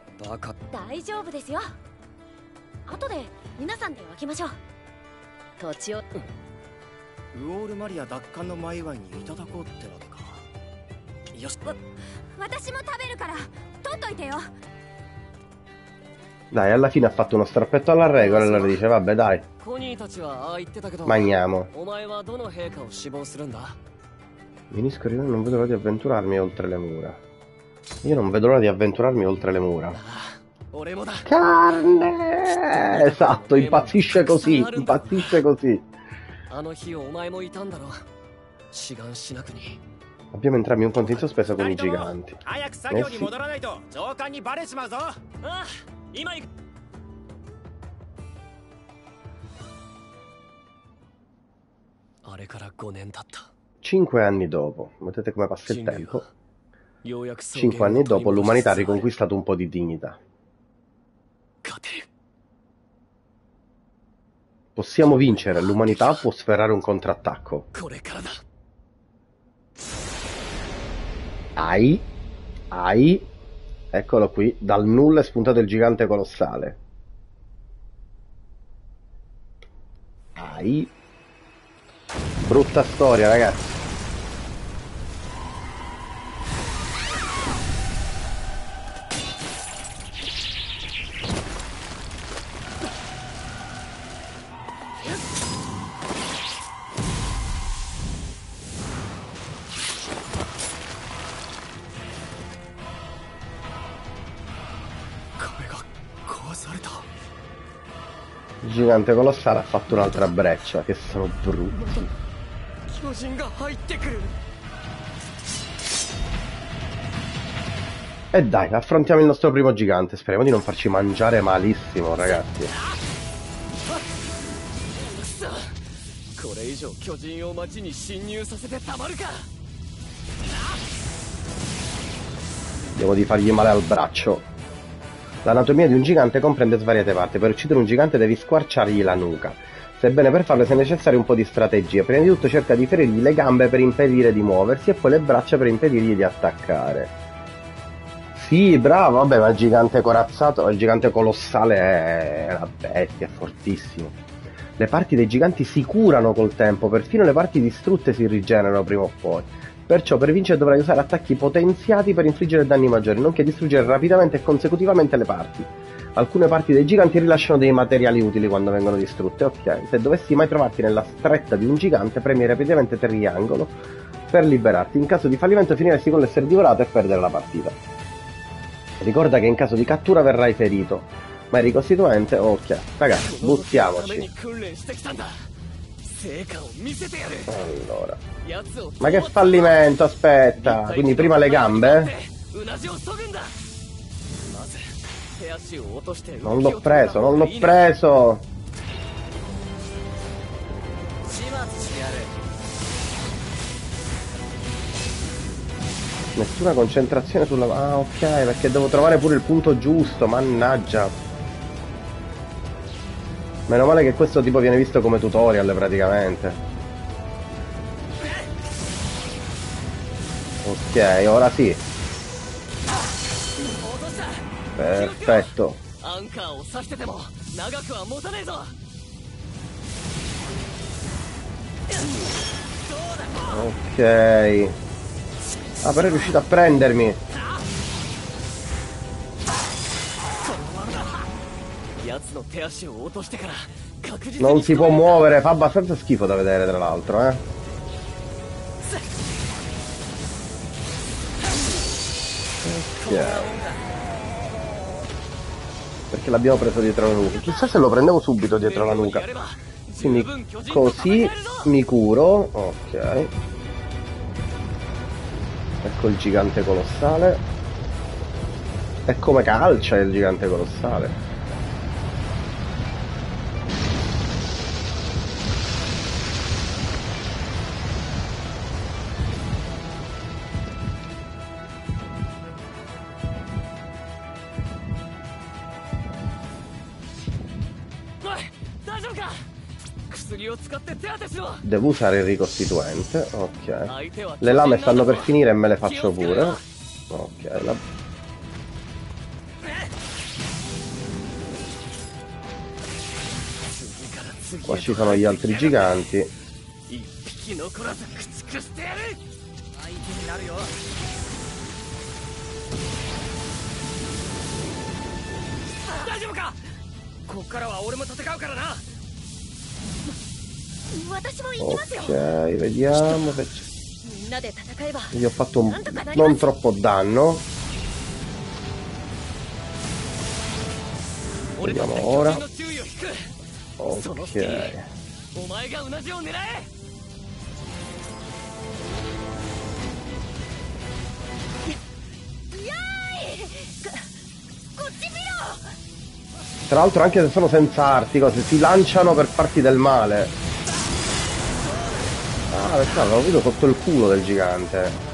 ウォールマリア奪還の前祝いにいただこうってわけか。よし。 私も食べるから取っといてよ。 Dai, alla fine ha fatto uno strappetto alla regola e allora dice vabbè dai, mangiamo. Finisco di non vedo l'ora di avventurarmi oltre le mura. Io non vedo l'ora di avventurarmi oltre le mura. Carne! Esatto, impazzisce così. Abbiamo entrambi un ponte in sospeso con i giganti. Sì. Cinque anni dopo, vedete come passa il tempo. 5 anni dopo l'umanità ha riconquistato un po' di dignità. Possiamo vincere, l'umanità può sferrare un contrattacco. Ai, eccolo qui, dal nulla è spuntato il gigante colossale. Ai, brutta storia, ragazzi. Il gigante colossale ha fatto un'altra breccia, che sono brutti. E dai, affrontiamo il nostro primo gigante, speriamo di non farci mangiare malissimo, ragazzi. Vediamo di fargli male al braccio. L'anatomia di un gigante comprende svariate parti. Per uccidere un gigante devi squarciargli la nuca. Sebbene per farlo sia necessario un po' di strategia. Prima di tutto cerca di ferirgli le gambe per impedire di muoversi e poi le braccia per impedirgli di attaccare. Sì, bravo, vabbè, ma il gigante corazzato, il gigante colossale è una bestia, è fortissimo. Le parti dei giganti si curano col tempo, perfino le parti distrutte si rigenerano prima o poi. Perciò per vincere dovrai usare attacchi potenziati per infliggere danni maggiori, nonché distruggere rapidamente e consecutivamente le parti. Alcune parti dei giganti rilasciano dei materiali utili quando vengono distrutte. Ok, se dovessi mai trovarti nella stretta di un gigante, premi rapidamente triangolo per liberarti. In caso di fallimento finiresti con l'essere divorato e perdere la partita. Ricorda che in caso di cattura verrai ferito, ma è ricostituente. Ok, ragazzi, buttiamoci. Allora. Ma che fallimento, aspetta. Quindi prima le gambe? Non l'ho preso, non l'ho preso. Nessuna concentrazione sulla... Ah, ok, perché devo trovare pure il punto giusto, mannaggia. Meno male che questo tipo viene visto come tutorial praticamente. Ok, ora sì. Perfetto. Ok. Ah, però è riuscito a prendermi. Non si può muovere, fa abbastanza schifo da vedere tra l'altro, eh. Ok. Perché l'abbiamo preso dietro la nuca. Chissà se lo prendevo subito dietro la nuca. Quindi così mi curo. Ok. Ecco il gigante colossale. E come calcia il gigante colossale. Devo usare il ricostituente. Ok. Le lame stanno per finire e me le faccio pure. Ok. Qua ci sono gli altri giganti. Ok, vediamo. Gli ho fatto non troppo danno. Vediamo ora. Ok. Tra l'altro anche se sono senza arti, cose si lanciano per farti del male. Ah, perché l'avevo vedo sotto il culo del gigante.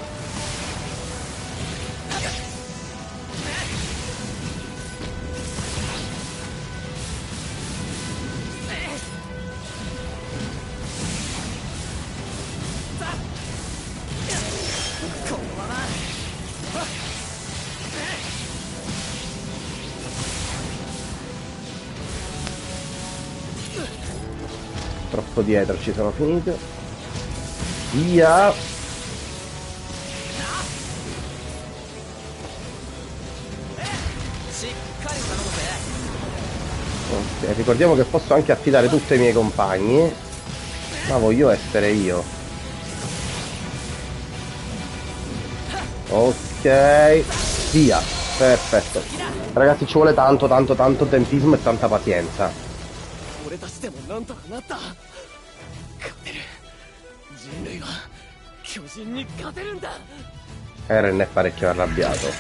Troppo dietro, ci sono finito. Via. Ok, ricordiamo che posso anche affidare tutto ai miei compagni, ma voglio essere io. Ok, via. Perfetto. Ragazzi, ci vuole tanto tempismo e tanta pazienza. Eren è parecchio arrabbiato.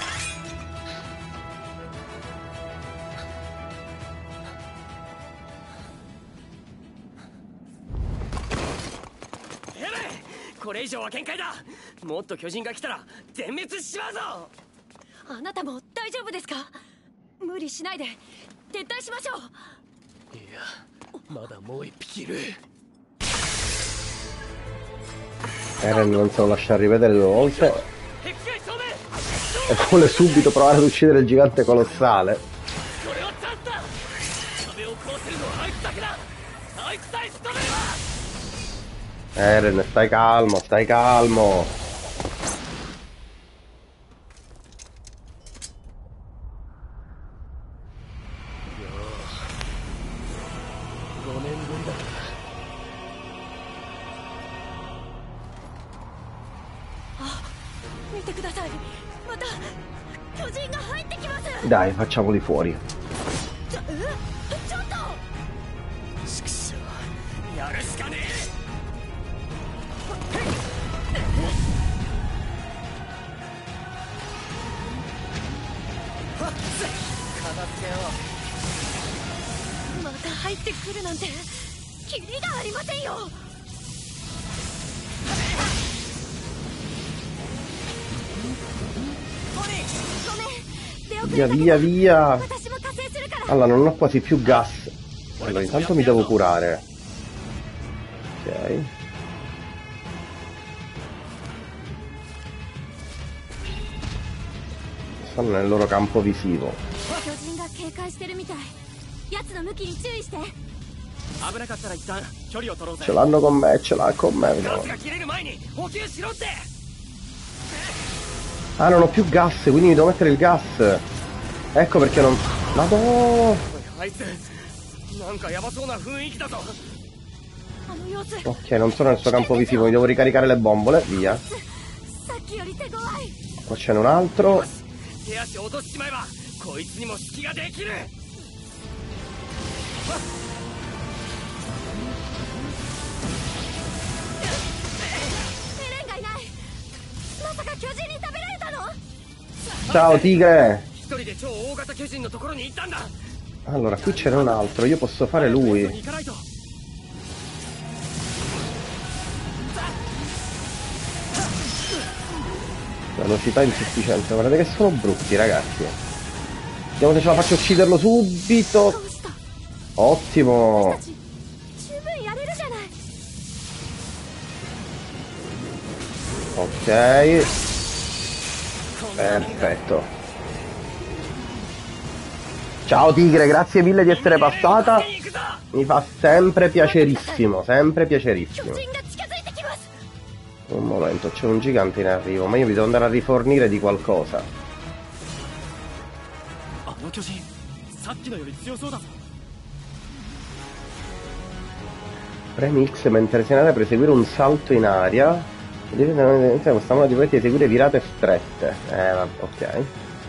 Eren non se lo lascia rivedere 2 volte e vuole subito provare ad uccidere il gigante colossale. Eren, stai calmo, stai calmo. Dai, facciamoli fuori. た入ってくるなんてキリがありませんよ。 Via, via, via. Allora, non ho quasi più gas. Allora, intanto mi devo curare. Ok. Stanno nel loro campo visivo. Ce l'hanno con me, ce l'ha con me. Vediamo. Ah, non ho più gas, quindi mi devo mettere il gas. Ecco perché non... Madonna! Ok, non sono nel suo campo visivo, mi devo ricaricare le bombole, via. Qua c'è un altro. Ciao tigre! Allora, qui c'era un altro, io posso fare lui. Velocità insufficiente, guardate che sono brutti ragazzi. Vediamo se ce la faccio ucciderlo subito. Ottimo. Ok. Perfetto. Ciao tigre, grazie mille di essere passata. Mi fa sempre piacerissimo, sempre piacerissimo. Un momento, c'è un gigante in arrivo, ma io mi devo andare a rifornire di qualcosa. Premi X mentre sei in aria per eseguire un salto in aria. Questa moda ti permette di eseguire virate strette. Ok.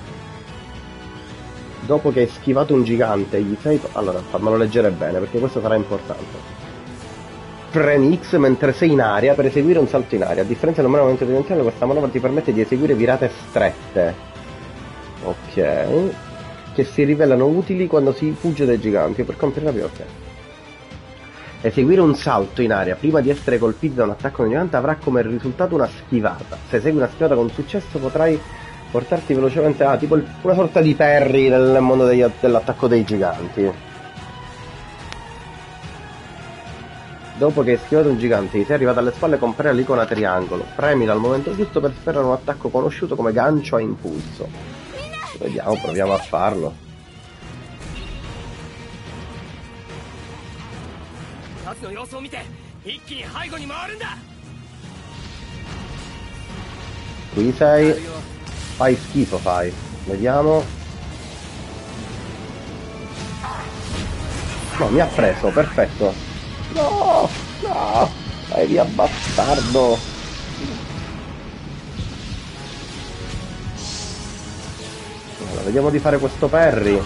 Dopo che hai schivato un gigante, gli fai... Allora, fammelo leggere bene, perché questo sarà importante. Premi X mentre sei in aria per eseguire un salto in aria. A differenza del momento evidenziale, questa manovra ti permette di eseguire virate strette. Ok. Che si rivelano utili quando si fugge dai giganti. Per compiere la ok. Eseguire un salto in aria prima di essere colpiti da un attacco di un gigante avrà come risultato una schivata. Se esegui una schivata con successo potrai portarti velocemente a tipo una sorta di parry nel mondo dell'attacco dei giganti. Dopo che hai schivato un gigante ti sei arrivato alle spalle, compare l'icona triangolo. Premila al momento giusto per sferrare un attacco conosciuto come gancio a impulso. Vediamo, proviamo a farlo. Qui sei. Fai schifo, fai. Vediamo. No, mi ha preso, perfetto. No, no, vai via bastardo. Allora, vediamo di fare questo parry.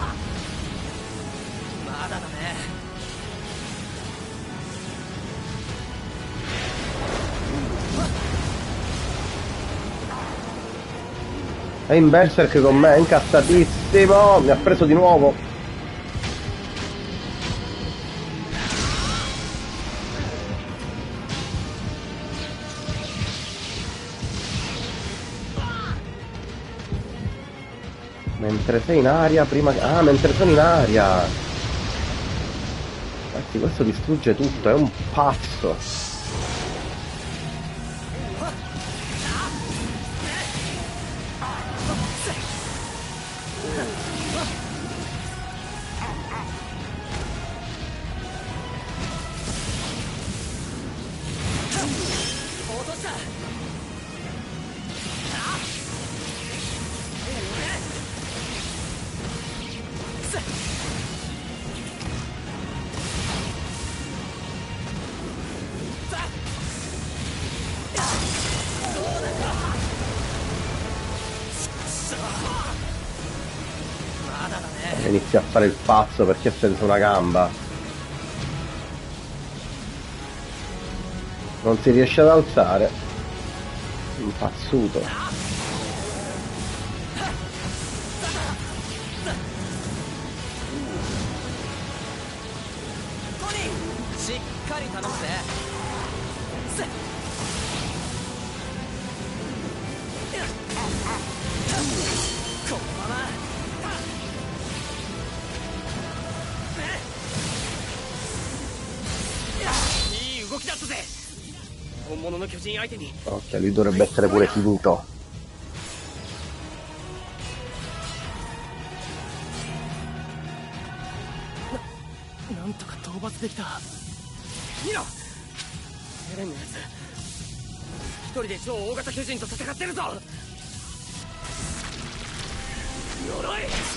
È in berserk con me, è incazzatissimo. Mi ha preso di nuovo. Mentre sei in aria, prima... Ah, mentre sono in aria! Ragazzi, questo distrugge tutto, è un pazzo! Inizia a fare il pazzo perché è senza una gamba. Non si riesce ad alzare. Impazzuto. しっかり頼むぜ。このままいい動きだったぜ。本物の巨人相手に。 Ok, lui dovrebbe essere pure finito. なんとか討伐できた。見ろ、エレンのやつ一人で超大型巨人と戦ってるぞ。鎧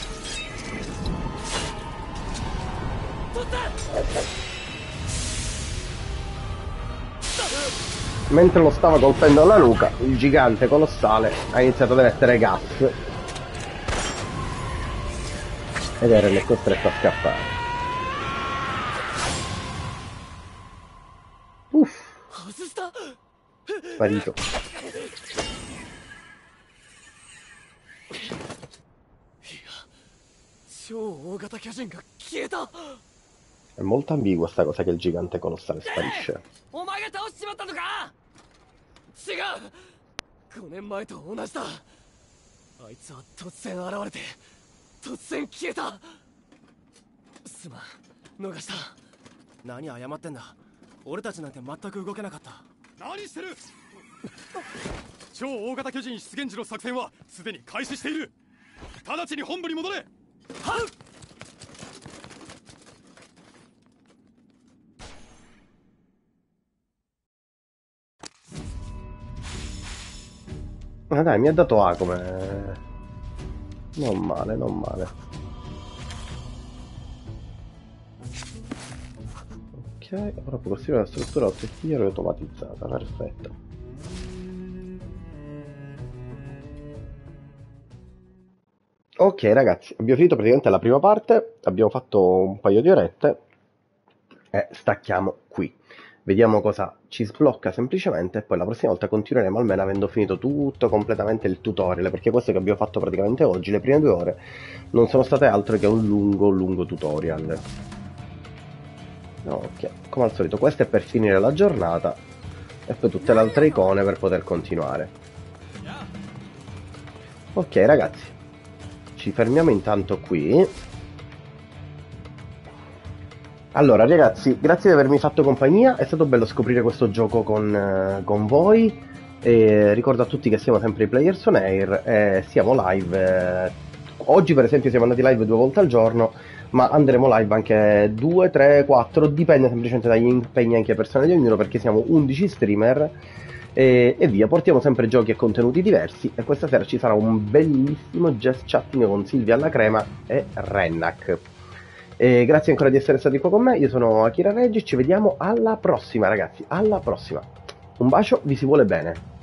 取った。 Mentre lo stava colpendo alla nuca, il gigante colossale ha iniziato ad emettere gas ed Eren è costretto a scappare. Uff, sparito. 超大型巨人が消えた。 È molto ambigua sta cosa che il gigante colossale sparisce. お前が倒しちまったのか。違う、5年前と同じだ。あいつは突然現れて突然消えた。すまん、逃した。何謝ってんだ。俺たちなんて全く動けなかった。 何してる。超大型巨人出現時の作戦はすでに開始している。直ちに本部に戻れ。 はっ。 Ma dai, mi ha dato A come... Non male, non male. Ok, ora può costruire una struttura obiettivo automatizzata, perfetto. Ok ragazzi, abbiamo finito praticamente la prima parte, abbiamo fatto un paio di orette e stacchiamo qui. Vediamo cosa ci sblocca semplicemente e poi la prossima volta continueremo almeno avendo finito tutto completamente il tutorial, perché questo che abbiamo fatto praticamente oggi, le prime 2 ore, non sono state altro che un lungo tutorial. Ok, come al solito questo è per finire la giornata e poi tutte le altre icone per poter continuare. Ok ragazzi, ci fermiamo intanto qui. Allora ragazzi, grazie di avermi fatto compagnia, è stato bello scoprire questo gioco con voi, e ricordo a tutti che siamo sempre i Players on Air e siamo live, oggi per esempio siamo andati live 2 volte al giorno, ma andremo live anche 2, 3, 4, dipende semplicemente dagli impegni anche personali di ognuno, perché siamo 11 streamer e via, portiamo sempre giochi e contenuti diversi e questa sera ci sarà un bellissimo just chatting con Silvia alla crema e Rennak. E grazie ancora di essere stati qua con me, io sono Akira Reggi, ci vediamo alla prossima ragazzi, alla prossima. Un bacio, vi si vuole bene.